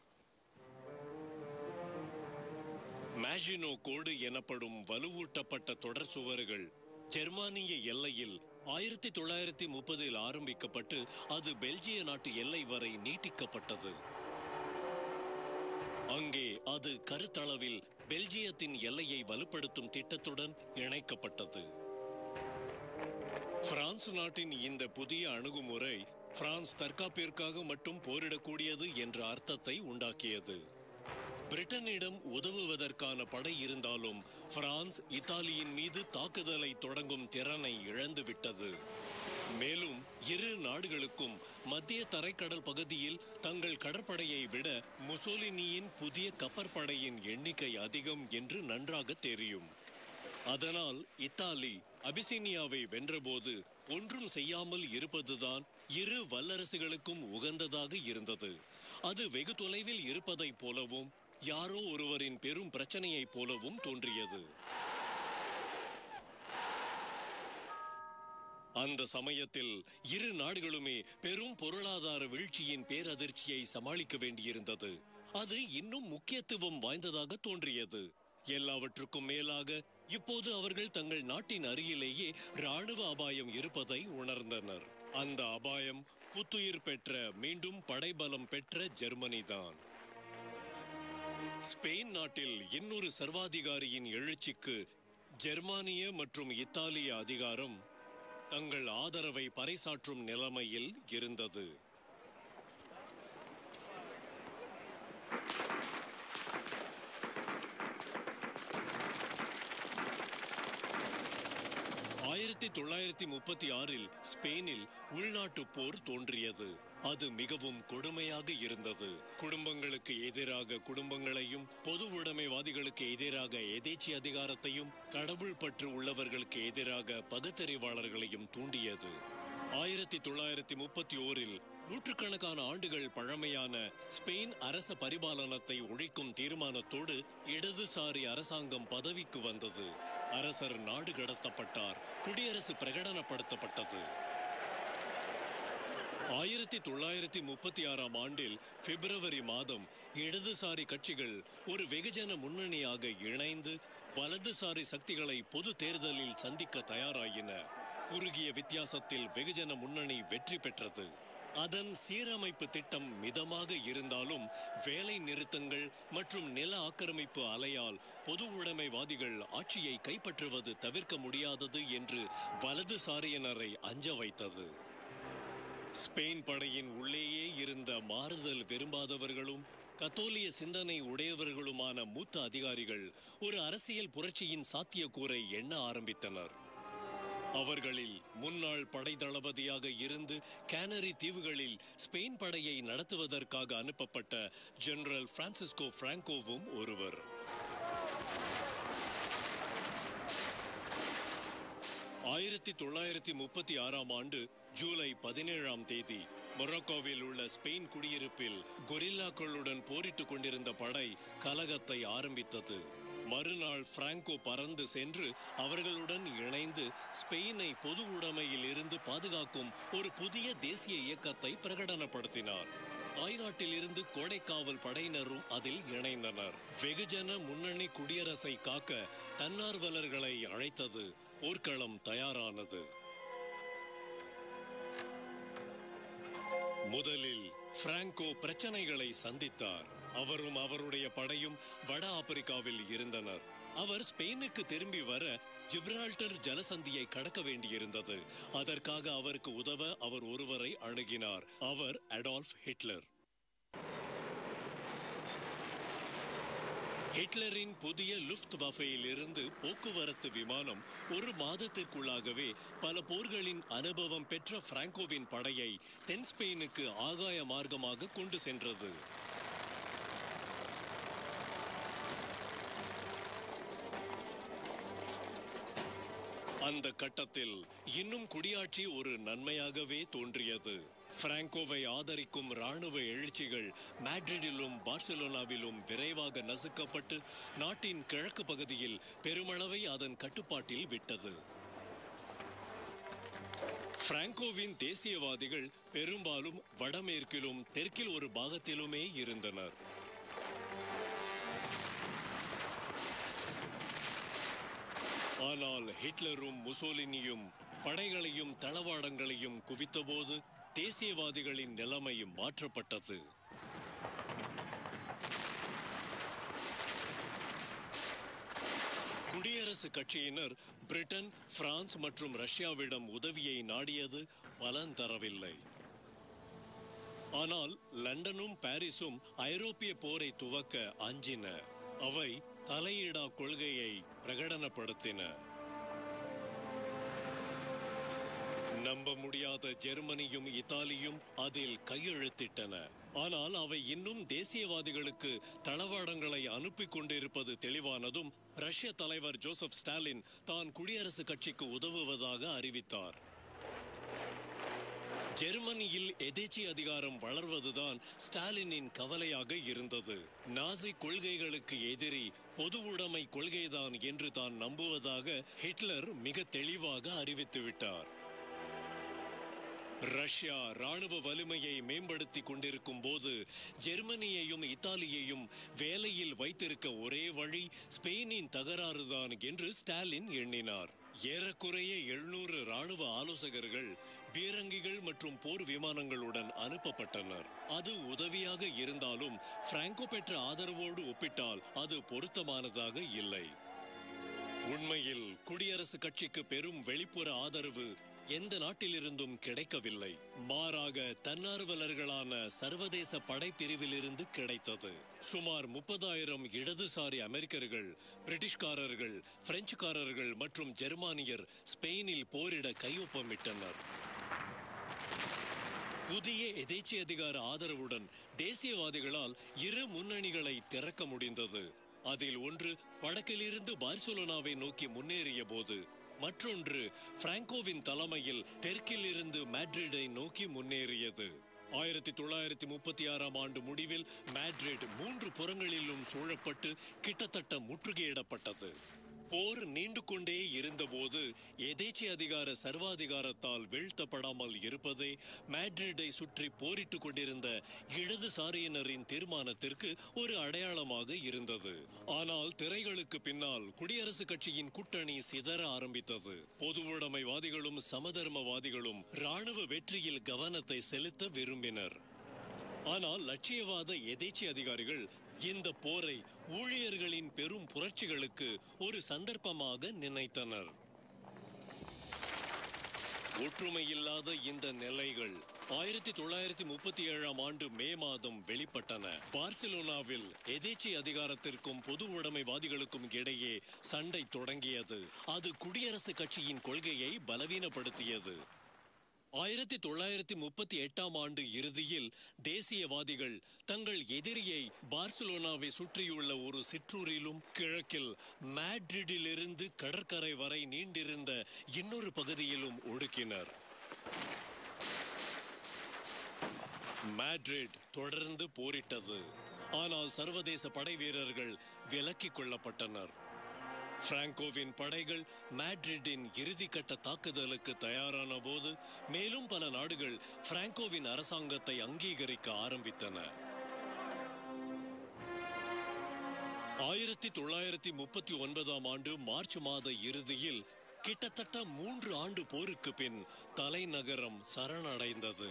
மேஜினோ கோடு எனப்படும் வலுவூட்டப்பட்ட தொடர் சுவர்கள் ஜெர்மானிய எல்லையில் ஆயிரத்தி தொள்ளாயிரத்தி முப்பதில் ஆரம்பிக்கப்பட்டு அது பெல்ஜிய நாட்டு எல்லை வரை நீட்டிக்கப்பட்டது. அங்கே அது கருத்தளவில் பெல்ஜியத்தின் எல்லையை வலுப்படுத்தும் திட்டத்துடன் இணைக்கப்பட்டது. பிரான்ஸ் நாட்டின் இந்த புதிய அணுகுமுறை பிரான்ஸ் தற்காப்பிற்காக மட்டும் போரிடக்கூடியது என்ற அர்த்தத்தை உண்டாக்கியது. பிரிட்டனிடம் உதவுவதற்கான படை இருந்தாலும் பிரான்ஸ் இத்தாலியின் மீது தாக்குதலை தொடங்கும் திறனை இழந்துவிட்டது. மேலும் இரு நாடுகளுக்கும் மத்திய தரைக்கடல் பகுதியில் தங்கள் கடற்படையை விட முசோலினியின் புதிய கப்பற்படையின் எண்ணிக்கை அதிகம் என்று நன்றாக தெரியும். அதனால் இத்தாலி அபிசீனியாவை வென்றபோது ஒன்றும் செய்யாமல் இருப்பதுதான் இரு வல்லரசுகளுக்கும் உகந்ததாக இருந்தது. அது வெகு தொலைவில் இருப்பதைப் போலவும் யாரோ ஒருவரின் பெரும் பிரச்சனையைப் போலவும் தோன்றியது. அந்த சமயத்தில் இரு நாடுகளுமே பெரும் பொருளாதார வீழ்ச்சியின் பேரதிர்ச்சியை சமாளிக்க வேண்டியிருந்தது. அது இன்னும் முக்கியத்துவம் வாய்ந்ததாக தோன்றியது. எல்லாவற்றுக்கும் மேலாக இப்போது அவர்கள் தங்கள் நாட்டின் அருகிலேயே ராணுவ அபாயம் இருப்பதை உணர்ந்தனர். அந்த அபாயம் புத்துயிர் பெற்ற மீண்டும் படைபலம் பெற்ற ஜெர்மனிதான். ஸ்பெயின் நாட்டில் இன்னொரு சர்வாதிகாரியின் எழுச்சிக்கு ஜெர்மானிய மற்றும் இத்தாலிய அதிகாரம் தங்கள் ஆதரவை பறைசாற்றும் நிலைமையில் இருந்தது. ஆயிரத்தி தொள்ளாயிரத்தி முப்பத்தி ஆறில் ஸ்பெயினில் உள்நாட்டு போர் தோன்றியது. அது மிகவும் கொடுமையாக இருந்தது. குடும்பங்களுக்கு எதிராக குடும்பங்களையும், பொது உடைமைவாதிகளுக்கு எதிராக எதேச்சி அதிகாரத்தையும், கடவுள் பற்று உள்ளவர்களுக்கு எதிராக பகுத்தறிவாளர்களையும் தூண்டியது. ஆயிரத்தி தொள்ளாயிரத்தி முப்பத்தி ஓரில் நூற்றுக்கணக்கான ஆண்டுகள் பழமையான ஸ்பெயின் அரச பரிபாலனத்தை ஒழிக்கும் தீர்மானத்தோடு இடதுசாரி அரசாங்கம் பதவிக்கு வந்தது. அரசர் நாடு கடத்தப்பட்டார். குடியரசு பிரகடனப்படுத்தப்பட்டது. ஆயிரத்தி தொள்ளாயிரத்தி முப்பத்தி ஆறாம் ஆண்டில் பிப்ரவரி மாதம் இடதுசாரி கட்சிகள் ஒரு வெகுஜன முன்னணியாக இணைந்து வலதுசாரி சக்திகளை பொது தேர்தலில் சந்திக்க தயாராயின. குறுகிய வித்தியாசத்தில் வெகுஜன முன்னணி வெற்றி பெற்றது. அதன் சீரமைப்பு திட்டம் மிதமாக இருந்தாலும் வேலை நிறுத்தங்கள் மற்றும் நில ஆக்கிரமிப்பு அலையால் பொது உடைமைவாதிகள் ஆட்சியை கைப்பற்றுவது தவிர்க்க முடியாதது என்று வலதுசாரியினரை அஞ்ச வைத்தது. ஸ்பெயின் படையின் உள்ளேயே இருந்த மாறுதல் விரும்பாதவர்களும் கத்தோலிய சிந்தனை உடையவர்களுமான மூத்த அதிகாரிகள் ஒரு அரசியல் புரட்சியின் சாத்தியக்கூறை எண்ண ஆரம்பித்தனர். அவர்களில் முன்னாள் படை தளபதியாக இருந்து கேனரி தீவுகளில் ஸ்பெயின் படையை நடத்துவதற்காக அனுப்பப்பட்ட ஜெனரல் பிரான்சிஸ்கோ பிராங்கோவும் ஒருவர். ஆயிரத்தி தொள்ளாயிரத்தி முப்பத்தி ஆறாம் ஆண்டு ஜூலை பதினேழாம் தேதி மொரோக்கோவில் உள்ள ஸ்பெயின் குடியிருப்பில் கொரில்லாக்களுடன் போரிட்டுக் கொண்டிருந்த படை கலகத்தை ஆரம்பித்தது. மறுநாள் பிராங்கோ பறந்து சென்று அவர்களுடன் இணைந்து ஸ்பெயினை பொது உடைமையில் இருந்து பாதுகாக்கும் ஒரு புதிய தேசிய இயக்கத்தை பிரகடனப்படுத்தினார். தாய்நாட்டில் இருந்து கோடைக்காவல் படையினரும் அதில் இணைந்தனர். வெகுஜன முன்னணி குடியரசை காக்க தன்னார்வலர்களை அழைத்தது. போர்க்களம் தயாரானது. முதலில் பிராங்கோ பிரச்சனைகளை சந்தித்தார். அவரும் அவருடைய படையும் வட ஆப்பிரிக்காவில் இருந்தனர். அவர் ஸ்பெயினுக்கு திரும்பி வர ஜிப்ரால்டர் ஜலசந்தியை கடக்க வேண்டியிருந்தது. அதற்காக அவருக்கு உதவ அவர் ஒருவரை அணுகினார். அவர் அடால்ஃப் ஹிட்லர். ஹிட்லரின் புதிய லுஃப்ட்வாஃபேயில் இருந்து போக்குவரத்து விமானம் ஒரு மாதத்திற்குள்ளாகவே பல போர்களின் அனுபவம் பெற்ற பிராங்கோவின் படையை தென் ஸ்பெயினுக்கு ஆகாய மார்க்கமாக கொண்டு சென்றது. அந்த கட்டத்தில் இன்னும் குடியாட்சி ஒரு நன்மையாகவே தோன்றியது. பிராங்கோவை ஆதரிக்கும் ராணுவ எழுச்சிகள் மேட்ரிடிலும் பார்சிலோனாவிலும் விரைவாக நசுக்கப்பட்டு நாட்டின் கிழக்கு பகுதியில் பெருமளவை அதன் கட்டுப்பாட்டில் விட்டது. பிராங்கோவின் தேசியவாதிகள் பெரும்பாலும் வடமேற்கிலும் தெற்கில் ஒரு பாகத்திலுமே இருந்தனர். ஆனால் ஹிட்லரும் முசோலினியும் படைகளையும் தளவாடங்களையும் குவித்தபோது தேசியவாதிகளின் நிலைமை மாற்றப்பட்டது. குடியரசு கட்சியினர் பிரிட்டன், பிரான்ஸ் மற்றும் ரஷ்யாவிடம் உதவியை நாடியது பலன் தரவில்லை. ஆனால் லண்டனும் பாரிஸும் ஐரோப்பிய போரை துவக்க அஞ்சின. அவை தலையிடா கொள்கையை பிரகடனப்படுத்தின. நம்ப முடியாத ஜெர்மனியும் இத்தாலியும் அதில் கையெழுத்திட்டன. ஆனால் அவை இன்னும் தேசியவாதிகளுக்கு தளவாடங்களை அனுப்பி கொண்டிருப்பது தெளிவானதும் ரஷ்ய தலைவர் ஜோசப் ஸ்டாலின் தான் குடியரசு கட்சிக்கு உதவுவதாக அறிவித்தார். ஜெர்மனியில் எதேச்சி அதிகாரம் வளர்வதுதான் ஸ்டாலினின் கவலையாக இருந்தது. நாசி கொள்கைகளுக்கு எதிரி பொது உடைமை கொள்கைதான் என்று தான் நம்புவதாக ஹிட்லர் மிக தெளிவாக அறிவித்துவிட்டார். ரஷ்யா ராணுவ வலிமையை மேம்படுத்தி கொண்டிருக்கும் போது ஜெர்மனியையும் இத்தாலியையும் வேலையில் வைத்திருக்க ஒரே வழி ஸ்பெயினின் தகராறுதான் என்று ஸ்டாலின் எண்ணினார். ஏறக்குறைய எழுநூறு ராணுவ ஆலோசகர்கள், பீரங்கிகள் மற்றும் போர் விமானங்களுடன் அனுப்பப்பட்டனர். அது உதவியாக இருந்தாலும் பிராங்கோ பெற்ற ஆதரவோடு ஒப்பிட்டால் அது பொருத்தமானதாக இல்லை. உண்மையில் குடியரசு கட்சிக்கு பெரும் வெளிப்புற ஆதரவு எந்த நாட்டிலிருந்தும் கிடைக்கவில்லை. மாறாக தன்னார்வலர்களான சர்வதேச படைப்பிரிவிலிருந்து கிடைத்தது. சுமார் முப்பதாயிரம் இடதுசாரி அமெரிக்கர்கள், பிரிட்டிஷ்காரர்கள், பிரெஞ்சுக்காரர்கள் மற்றும் ஜெர்மானியர் ஸ்பெயினில் போரிட கையொப்பமிட்டனர். புதிய எதேச்சி அதிகார ஆதரவுடன் தேசியவாதிகளால் இரு முன்னணிகளை திறக்க முடிந்தது. அதில் ஒன்று வடக்கிலிருந்து பார்சிலோனாவை நோக்கி முன்னேறிய போது, மற்றொன்று பிராங்கோவின் தலைமையில் தெற்கில் இருந்து மேட்ரிடை நோக்கி முன்னேறியது. ஆயிரத்தி தொள்ளாயிரத்தி முப்பத்தி ஆறாம் ஆண்டு முடிவில் மேட்ரிட் மூன்று புறங்களிலும் சூழப்பட்டு கிட்டத்தட்ட முற்றுகையிடப்பட்டது. போர் நீண்டு கொண்டே இருந்தபோது எதேச்சி அதிகார சர்வாதிகாரத்தால் வீழ்த்தப்படாமல் இருப்பதே மேட்ரிடை சுற்றி போரிட்டுக் கொண்டிருந்த இடதுசாரியினரின் தீர்மானத்திற்கு ஒரு அடையாளமாக இருந்தது. ஆனால் திரைகளுக்கு பின்னால் குடியரசு கட்சியின் கூட்டணி சிதற ஆரம்பித்தது. பொது உடைமைவாதிகளும் சமதர்மவாதிகளும் ராணுவ வெற்றியில் கவனத்தை செலுத்த விரும்பினர். ஆனால் லட்சியவாத எதேச்சி அதிகாரிகள் இந்த போரை ஊழியர்களின் பெரும் புரட்சிகளுக்கு ஒரு சந்தர்ப்பமாக நினைத்தனர். ஒற்றுமையில்லாத இந்த நிலைகள் ஆயிரத்தி தொள்ளாயிரத்தி முப்பத்தி ஏழாம் ஆண்டு மே மாதம் வெளிப்பட்டன. பார்சிலோனாவில் எதேச்சி அதிகாரத்திற்கும் பொது உடைமைவாதிகளுக்கும் இடையே சண்டை தொடங்கியது. அது குடியரசு கட்சியின் கொள்கையை பலவீனப்படுத்தியது. ஆயிரத்தி தொள்ளாயிரத்தி முப்பத்தி எட்டாம் ஆண்டு இறுதியில் தேசியவாதிகள் தங்கள் எதிரியை பார்சிலோனாவை சுற்றியுள்ள ஒரு சிற்றூரிலும் கிழக்கில் மேட்ரிடிலிருந்து கடற்கரை வரை நீண்டிருந்த இன்னொரு பகுதியிலும் ஒடுக்கினர். மேட்ரிட் தொடர்ந்து போரிட்டது. ஆனால் சர்வதேச படை வீரர்கள் விலக்கிக் கொள்ளப்பட்டனர். பிராங்கோவின் படைகள் மேட்ரிட்டின் இறுதிக்கட்ட தாக்குதலுக்கு தயாரான போது மேலும் பல நாடுகள் பிராங்கோவின் அரசாங்கத்தை அங்கீகரிக்க ஆரம்பித்தன. ஆயிரத்தி தொள்ளாயிரத்தி முப்பத்தி ஒன்பதாம் ஆண்டு மார்ச் மாத இறுதியில் கிட்டத்தட்ட மூன்று ஆண்டு போருக்கு பின் தலைநகரம் சரணடைந்தது.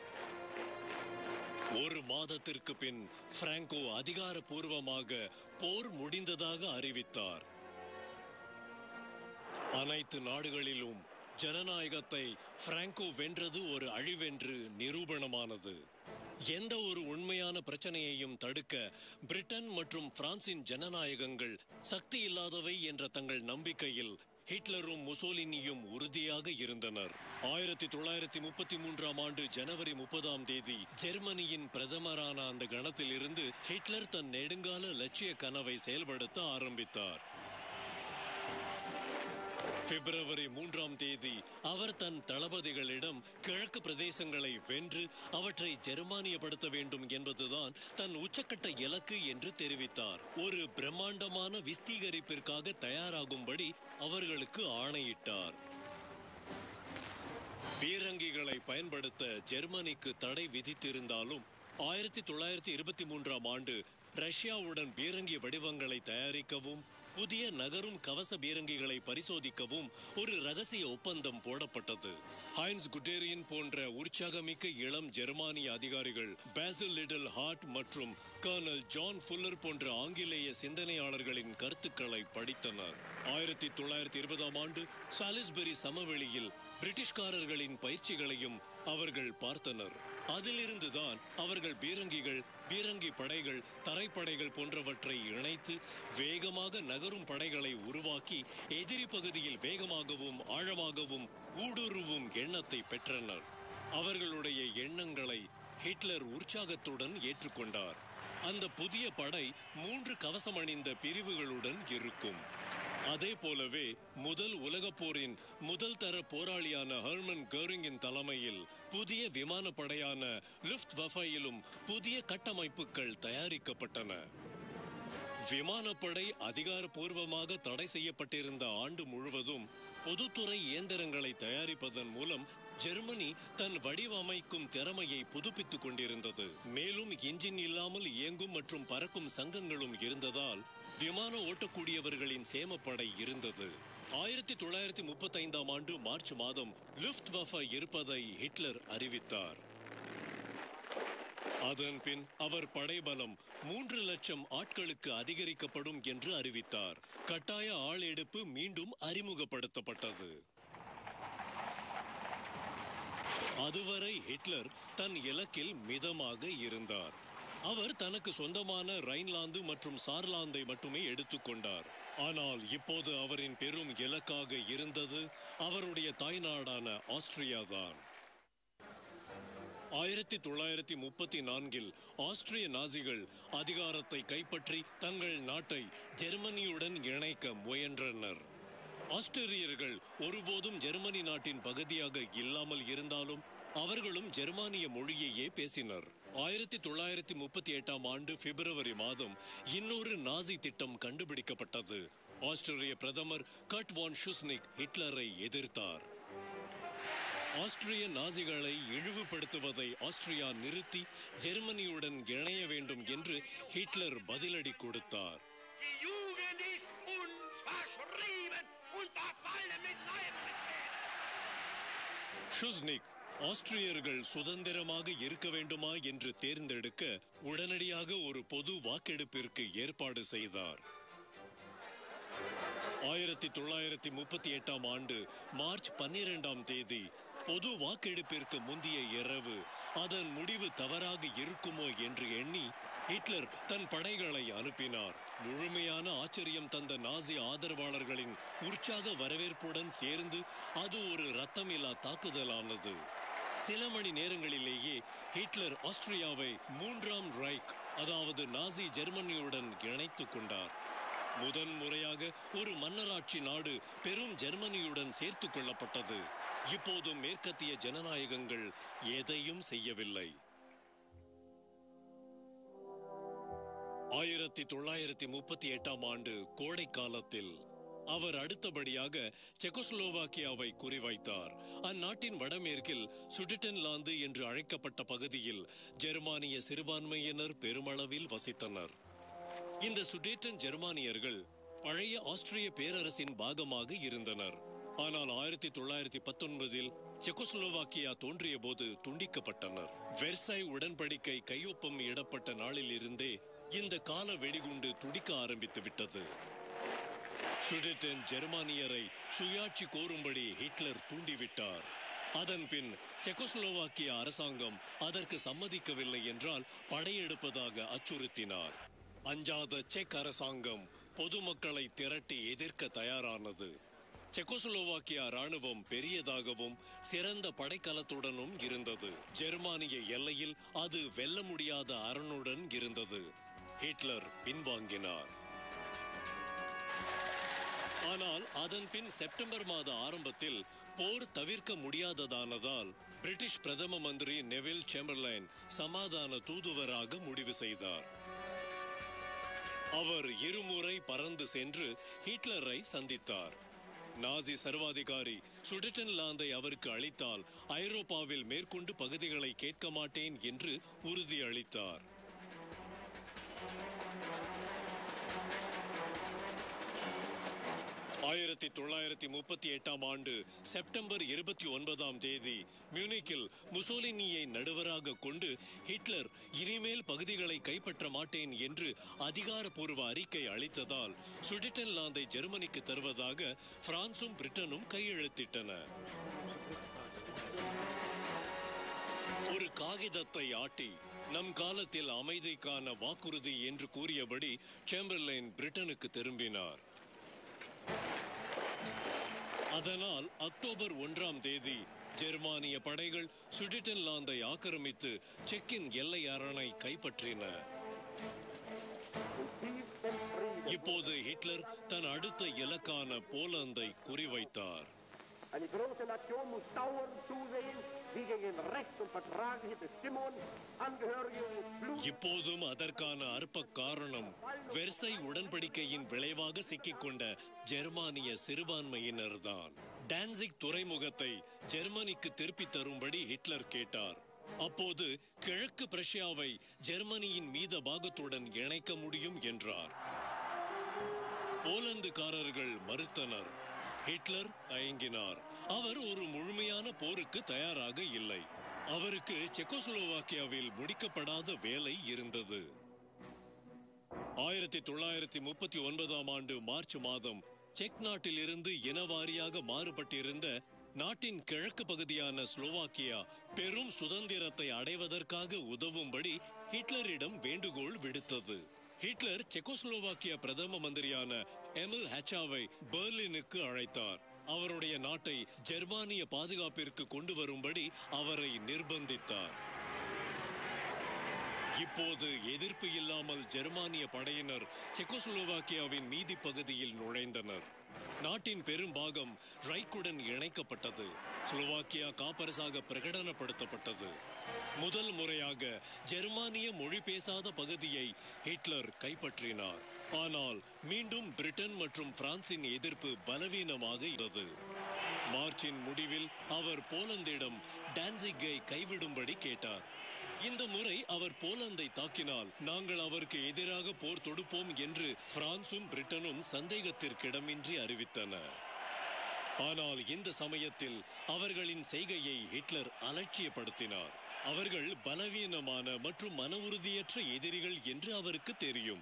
ஒரு மாதத்திற்கு பின் பிராங்கோ அதிகாரப்பூர்வமாக போர் முடிந்ததாக அறிவித்தார். அனைத்து நாடுகளிலும் ஜனநாயகத்தை பிராங்கோ வென்றது ஒரு அழிவென்று நிரூபணமானது. எந்த ஒரு உண்மையான பிரச்சனையையும் தடுக்க பிரிட்டன் மற்றும் பிரான்சின் ஜனநாயகங்கள் சக்தி இல்லாதவை என்ற தங்கள் நம்பிக்கையில் ஹிட்லரும் முசோலினியும் உறுதியாக இருந்தனர். ஆயிரத்தி தொள்ளாயிரத்தி முப்பத்தி மூன்றாம் ஆண்டு ஜனவரி முப்பதாம் தேதி ஜெர்மனியின் பிரதமரான அந்த கணத்தில் இருந்து ஹிட்லர் தன் நெடுங்கால லட்சிய கனவை செயல்படுத்த ஆரம்பித்தார். பிப்ரவரி மூன்றாம் தேதி அவர் தன் தளபதிகளிடம் கிழக்கு பிரதேசங்களை வென்று அவற்றை ஜெர்மானியப்படுத்த வேண்டும் என்பதுதான் தன் உச்சக்கட்ட இலக்கு என்று தெரிவித்தார். ஒரு பிரம்மாண்டமான விஸ்தீகரிப்பிற்காக தயாராகும்படி அவர்களுக்கு ஆணையிட்டார். பீரங்கிகளை பயன்படுத்த ஜெர்மனிக்கு தடை விதித்திருந்தாலும் ஆயிரத்தி தொள்ளாயிரத்தி இருபத்தி மூன்றாம் ஆண்டு ரஷ்யாவுடன் பீரங்கி வடிவங்களை தயாரிக்கவும் புதிய நகரும் கவச பீரங்கிகளை பரிசோதிக்கவும் ஒரு ரகசிய ஒப்பந்தம் போடப்பட்டது. ஹைன்ஸ் குட்டேரியன் போன்ற உற்சாகமிக்க இளம் ஜெர்மானிய அதிகாரிகள் பாசில் லிட்டில் ஹார்ட் மற்றும் கர்னல் ஜான் ஃபுல்லர் போன்ற ஆங்கிலேய சிந்தனையாளர்களின் கருத்துக்களை படித்தனர். ஆயிரத்தி தொள்ளாயிரத்தி இருபதாம் ஆண்டு சாலிஸ்பரி சமவெளியில் பிரிட்டிஷ்காரர்களின் பயிற்சிகளையும் அவர்கள் பார்த்தனர். அதிலிருந்துதான் அவர்கள் பீரங்கிகள், பீரங்கி படைகள், தரைப்படைகள் போன்றவற்றை இணைத்து வேகமாக நகரும் படைகளை உருவாக்கி எதிரி பகுதியில் வேகமாகவும் ஆழமாகவும் ஊடுருவும் எண்ணத்தை பெற்றனர். அவர்களுடைய எண்ணங்களை ஹிட்லர் உற்சாகத்துடன் ஏற்றுக்கொண்டார். அந்த புதிய படை மூன்று கவசமணிந்த பிரிவுகளுடன் இருக்கும். அதே போலவே முதல் உலகப் போரின் முதல் தர போராளியான ஹெர்மன் கோரிங்கின் தலைமையில் புதிய விமானப்படையான லுஃப்ட்வஃபையிலும் புதிய கட்டமைப்புகள் தயாரிக்கப்பட்டன. விமானப்படை அதிகாரப்பூர்வமாக தடை செய்யப்பட்டிருந்த ஆண்டு முழுவதும் பொதுத்துறை இயந்திரங்களை தயாரிப்பதன் மூலம் ஜெர்மனி தன் வடிவமைக்கும் திறமையை புதுப்பித்துக் கொண்டிருந்தது. மேலும் இன்ஜின் இல்லாமல் இயங்கும் மற்றும் பறக்கும் சங்கங்களும் இருந்ததால் விமான ஓட்டக்கூடியவர்களின் சேமப்படை இருந்தது. ஆயிரத்தி தொள்ளாயிரத்தி முப்பத்தி ஐந்தாம் ஆண்டு மார்ச் மாதம் லுஃப்ட்வஃபே இருப்பதை ஹிட்லர் அறிவித்தார். அதன் பின் அவர் படைபலம் மூன்று லட்சம் ஆட்களுக்கு அதிகரிக்கப்படும் என்று அறிவித்தார். கட்டாய ஆள் எடுப்பு மீண்டும் அறிமுகப்படுத்தப்பட்டது. அதுவரை ஹிட்லர் தன் இலக்கில் மிதமாக இருந்தார். அவர் தனக்கு சொந்தமான ரைன்லாந்து மற்றும் சார்லாந்தை மட்டுமே எடுத்துக்கொண்டார். ஆனால் இப்போது அவரின் பெரும் இலக்காக இருந்தது அவருடைய தாய்நாடான ஆஸ்திரியா தான். ஆயிரத்தி தொள்ளாயிரத்தி முப்பத்தி நான்கில் ஆஸ்திரிய நாசிகள் அதிகாரத்தை கைப்பற்றி தங்கள் நாட்டை ஜெர்மனியுடன் இணைக்க முயன்றனர். ஆஸ்திரியர்கள் ஒருபோதும் ஜெர்மனி நாட்டின் பகுதியாக இல்லாமல் இருந்தாலும் அவர்களும் ஜெர்மானிய மொழியையே பேசினர். ஆயிரத்தி தொள்ளாயிரத்தி முப்பத்தி எட்டாம் ஆண்டு பிப்ரவரி மாதம் இன்னொரு நாசி திட்டம் கண்டுபிடிக்கப்பட்டது. ஆஸ்திரிய பிரதமர் கர்ட் வான் ஷுஸ்னிக் ஹிட்லரை எதிர்த்தார். ஆஸ்திரிய நாசிகளை இழிவுபடுத்துவதை ஆஸ்திரியா நிறுத்தி ஜெர்மனியுடன் இணைய வேண்டும் என்று ஹிட்லர் பதிலடி கொடுத்தார். ஷுஸ்னிக் ஆஸ்திரியர்கள் சுதந்திரமாக இருக்க வேண்டுமா என்று தேர்ந்தெடுக்க உடனடியாக ஒரு பொது வாக்கெடுப்பிற்கு ஏற்பாடு செய்தார். ஆயிரத்தி தொள்ளாயிரத்தி முப்பத்தி எட்டாம் ஆண்டு மார்ச் பன்னிரெண்டாம் தேதி பொது வாக்கெடுப்பிற்கு முந்தைய இரவு அதன் முடிவு தவறாக இருக்குமோ என்று எண்ணி ஹிட்லர் தன் படைகளை அனுப்பினார். முழுமையான ஆச்சரியம் தந்த நாசி ஆதரவாளர்களின் உற்சாக வரவேற்புடன் சேர்ந்து அது ஒரு இரத்தமில்லா தாக்குதலானது. சில மணி நேரங்களிலேயே ஹிட்லர் ஆஸ்திரியாவை மூன்றாம் ரைக், அதாவது நாசி ஜெர்மனியுடன் இணைத்துக் கொண்டார். முதன் முறையாக ஒரு மன்னராட்சி நாடு பெரும் ஜெர்மனியுடன் சேர்த்துக் கொள்ளப்பட்டது. இப்போதும் மேற்கத்திய ஜனநாயகங்கள் எதையும் செய்யவில்லை. ஆயிரத்தி தொள்ளாயிரத்தி முப்பத்தி எட்டாம் ஆண்டு கோடை காலத்தில் அவர் அடுத்தபடியாக செக்கோஸ்லோவாக்கியாவை குறிவைத்தார். அந்நாட்டின் வடமேற்கில் சுடெட்டன்லாந்து என்று அழைக்கப்பட்ட பகுதியில் ஜெர்மானிய சிறுபான்மையினர் பெருமளவில் வசித்தனர். இந்த சுடேட்டன் ஜெர்மானியர்கள் பழைய ஆஸ்திரிய பேரரசின் பாகமாக இருந்தனர். ஆனால் ஆயிரத்தி தொள்ளாயிரத்தி பத்தொன்பதில் செக்கோஸ்லோவாக்கியா தோன்றிய போது துண்டிக்கப்பட்டனர். வெர்சாய் உடன்படிக்கை கையொப்பம் இடப்பட்ட நாளில் இருந்தே இந்த கால வெடிகுண்டு துடிக்க ஆரம்பித்து விட்டது. சுடெட்டன் ஜெர்மானியரை சுயாட்சி கோரும்படி ஹிட்லர் தூண்டிவிட்டார். அதன் பின் செக்கோஸ்லோவாக்கியா அரசாங்கம் அதற்கு சம்மதிக்கவில்லை என்றால் படையெடுப்பதாக அச்சுறுத்தினார். அஞ்சாத செக் அரசாங்கம் பொதுமக்களை திரட்டி எதிர்க்க தயாரானது. செக்கோஸ்லோவாக்கியா ராணுவம் பெரியதாகவும் சிறந்த படைக்கலத்துடனும் இருந்தது. ஜெர்மானிய எல்லையில் அது வெல்ல முடியாத அரணுடன் இருந்தது. ஹிட்லர் பின்வாங்கினார். ஆனால் அதன் பின் செப்டம்பர் மாத ஆரம்பத்தில் போர் தவிர்க்க முடியாததானதால் பிரிட்டிஷ் பிரதம மந்திரி நெவில் சேம்பர்லைன் சமாதான தூதுவராக முடிவு செய்தார். அவர் இருமுறை பறந்து சென்று ஹிட்லரை சந்தித்தார். நாசி சர்வாதிகாரி சுடெட்டன்லாந்தை அவருக்கு அளித்தால் ஐரோப்பாவில் மேற்கொண்டு பகுதிகளை கேட்க மாட்டேன் என்று உறுதியளித்தார். ஆயிரத்தி தொள்ளாயிரத்தி முப்பத்தி எட்டாம் ஆண்டு செப்டம்பர் இருபத்தி ஒன்பதாம் தேதி மியூனிக்கில் முசோலினியை நடுவராக கொண்டு ஹிட்லர் இனிமேல் பகுதிகளை கைப்பற்ற மாட்டேன் என்று அதிகாரப்பூர்வ அறிக்கை அளித்ததால் சுடெட்டன்லாந்தை ஜெர்மனிக்கு தருவதாக பிரான்சும் பிரிட்டனும் கையெழுத்திட்டன. ஒரு காகிதத்தை ஆட்டி நம் காலத்தில் அமைதிக்கான வாக்குறுதி என்று கூறியபடி சேம்பர்லைன் பிரிட்டனுக்கு திரும்பினார். அதனால் அக்டோபர் ஒன்றாம் தேதி ஜெர்மானிய படைகள் சுடெட்டன்லாந்தை ஆக்கிரமித்து செக்கின் எல்லை அரணை கைப்பற்றின. இப்போது ஹிட்லர் தன் அடுத்த இலக்கான போலந்தை குறிவைத்தார். இப்போதும் அதற்கான அற்ப காரணம் வெர்சை உடன்படிக்கையின் விளைவாக சிக்கிக்கொண்ட ஜெர்மானிய சிறுபான்மையினர் தான். டான்சிக் துறைமுகத்தை ஜெர்மனிக்கு திருப்பி தரும்படி ஹிட்லர் கேட்டார். அப்போது கிழக்கு பிரஷ்யாவை ஜெர்மனியின் மீத பாகத்துடன் இணைக்க முடியும் என்றார். போலந்துக்காரர்கள் மறுத்தனர். ஹிட்லர் தயங்கினார். அவர் ஒரு முழுமையான போருக்கு தயாராக இல்லை. அவருக்கு செக்கோஸ்லோவாக்கியாவில் முடிக்கப்படாத வேலை இருந்தது. ஆயிரத்தி தொள்ளாயிரத்தி முப்பத்தி ஒன்பதாம் ஆண்டு மார்ச் மாதம் செக் நாட்டில் இருந்து இனவாரியாக மாறுபட்டிருந்த நாட்டின் கிழக்கு பகுதியான ஸ்லோவாக்கியா பெரும் சுதந்திரத்தை அடைவதற்காக உதவும்படி ஹிட்லரிடம் வேண்டுகோள் விடுத்தது. ஹிட்லர் செக்கோஸ்லோவாக்கியா பிரதம மந்திரியான எமில் ஹெச்சாவை பெர்லினுக்கு அழைத்தார். அவருடைய நாட்டை ஜெர்மானிய பாதுகாப்பிற்கு கொண்டு வரும்படி அவரை நிர்பந்தித்தார். இப்போது எதிர்ப்பு இல்லாமல் ஜெர்மானிய படையினர் செக்கோஸ்லோவாக்கியாவின் மீதி பகுதியில் நுழைந்தனர். நாட்டின் பெரும்பாகம் ரைக்குடன் இணைக்கப்பட்டது. ஸ்லோவாக்கியா காப்பரசாக பிரகடனப்படுத்தப்பட்டது. முதல் முறையாக ஜெர்மானிய மொழி பேசாத பகுதியை ஹிட்லர் கைப்பற்றினார். ஆனால் மீண்டும் பிரிட்டன் மற்றும் பிரான்சின் எதிர்ப்பு பலவீனமாக இருந்தது. மார்ச்சின் முடிவில் அவர் போலந்திடம் டான்சிக்கை கைவிடும்படி கேட்டார். இந்த முறை அவர் போலந்தை தாக்கினால் நாங்கள் அவருக்கு எதிராக போர் தொடுப்போம் என்று பிரான்சும் பிரிட்டனும் சந்தேகத்திற்கிடமின்றி அறிவித்தன. ஆனால் இந்த சமயத்தில் அவர்களின் செய்கையை ஹிட்லர் அலட்சியப்படுத்தினார். அவர்கள் பலவீனமான மற்றும் மன உறுதியற்ற எதிரிகள் என்று அவருக்கு தெரியும்.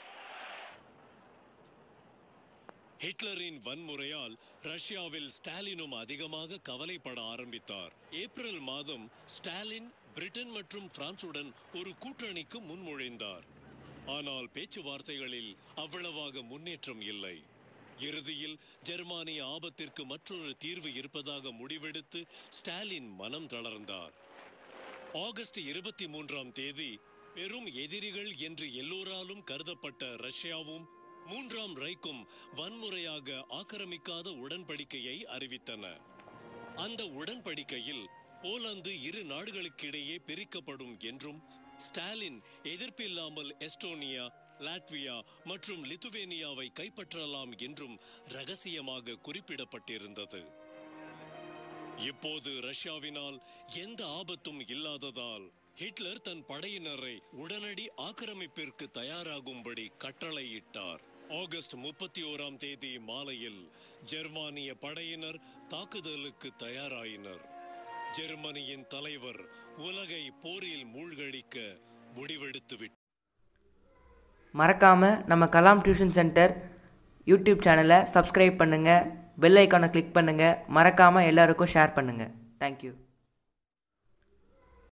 ஹிட்லரின் வன்முறையால் ரஷ்யாவில் ஸ்டாலினும் அதிகமாக கவலைப்பட ஆரம்பித்தார். ஏப்ரல் மாதம் ஸ்டாலின் பிரிட்டன் மற்றும் பிரான்சுடன் ஒரு கூட்டணிக்கு முன்மொழிந்தார். ஆனால் பேச்சுவார்த்தைகளில் அவ்வளவாக முன்னேற்றம் இல்லை. இறுதியில் ஜெர்மானிய ஆபத்திற்கு மற்றொரு தீர்வு இருப்பதாக முடிவெடுத்து ஸ்டாலின் மனம் தளர்ந்தார். ஆகஸ்ட் இருபத்தி மூன்றாம் தேதி பெரும் எதிரிகள் என்று எல்லோராலும் கருதப்பட்ட ரஷ்யாவும் மூன்றாம் ரைக்கும் வன்முறையாக ஆக்கிரமிக்காத உடன்படிக்கையை அறிவித்தன. அந்த உடன்படிக்கையில் போலந்து இரு நாடுகளுக்கிடையே பிரிக்கப்படும் என்றும் ஸ்டாலின் எதிர்ப்பில்லாமல் எஸ்டோனியா, லாட்வியா மற்றும் லித்துவேனியாவை கைப்பற்றலாம் என்றும் ரகசியமாக குறிப்பிடப்பட்டிருந்தது. இப்போது ரஷ்யாவினால் எந்த ஆபத்தும் இல்லாததால் ஹிட்லர் தன் படையினரை உடனடி ஆக்கிரமிப்பிற்கு தயாராகும்படி கட்டளையிட்டார். ஆகஸ்ட் முப்பத்தி ஓராம் தேதி மாலையில் ஜெர்மானிய படையினர் தாக்குதலுக்கு தயாராயினர். ஜெர்மனியின் தலைவர் உலகை போரில் மூழ்கடிக்க முடிவெடுத்து விட்டார். மறக்காம நம்ம கலாம் டியூஷன் சென்டர் யூடியூப் சேனலை சப்ஸ்கிரைப் பண்ணுங்க, பெல் ஐக்கானை கிளிக் பண்ணுங்க, மறக்காம எல்லாருக்கும் ஷேர் பண்ணுங்க. தேங்க்யூ.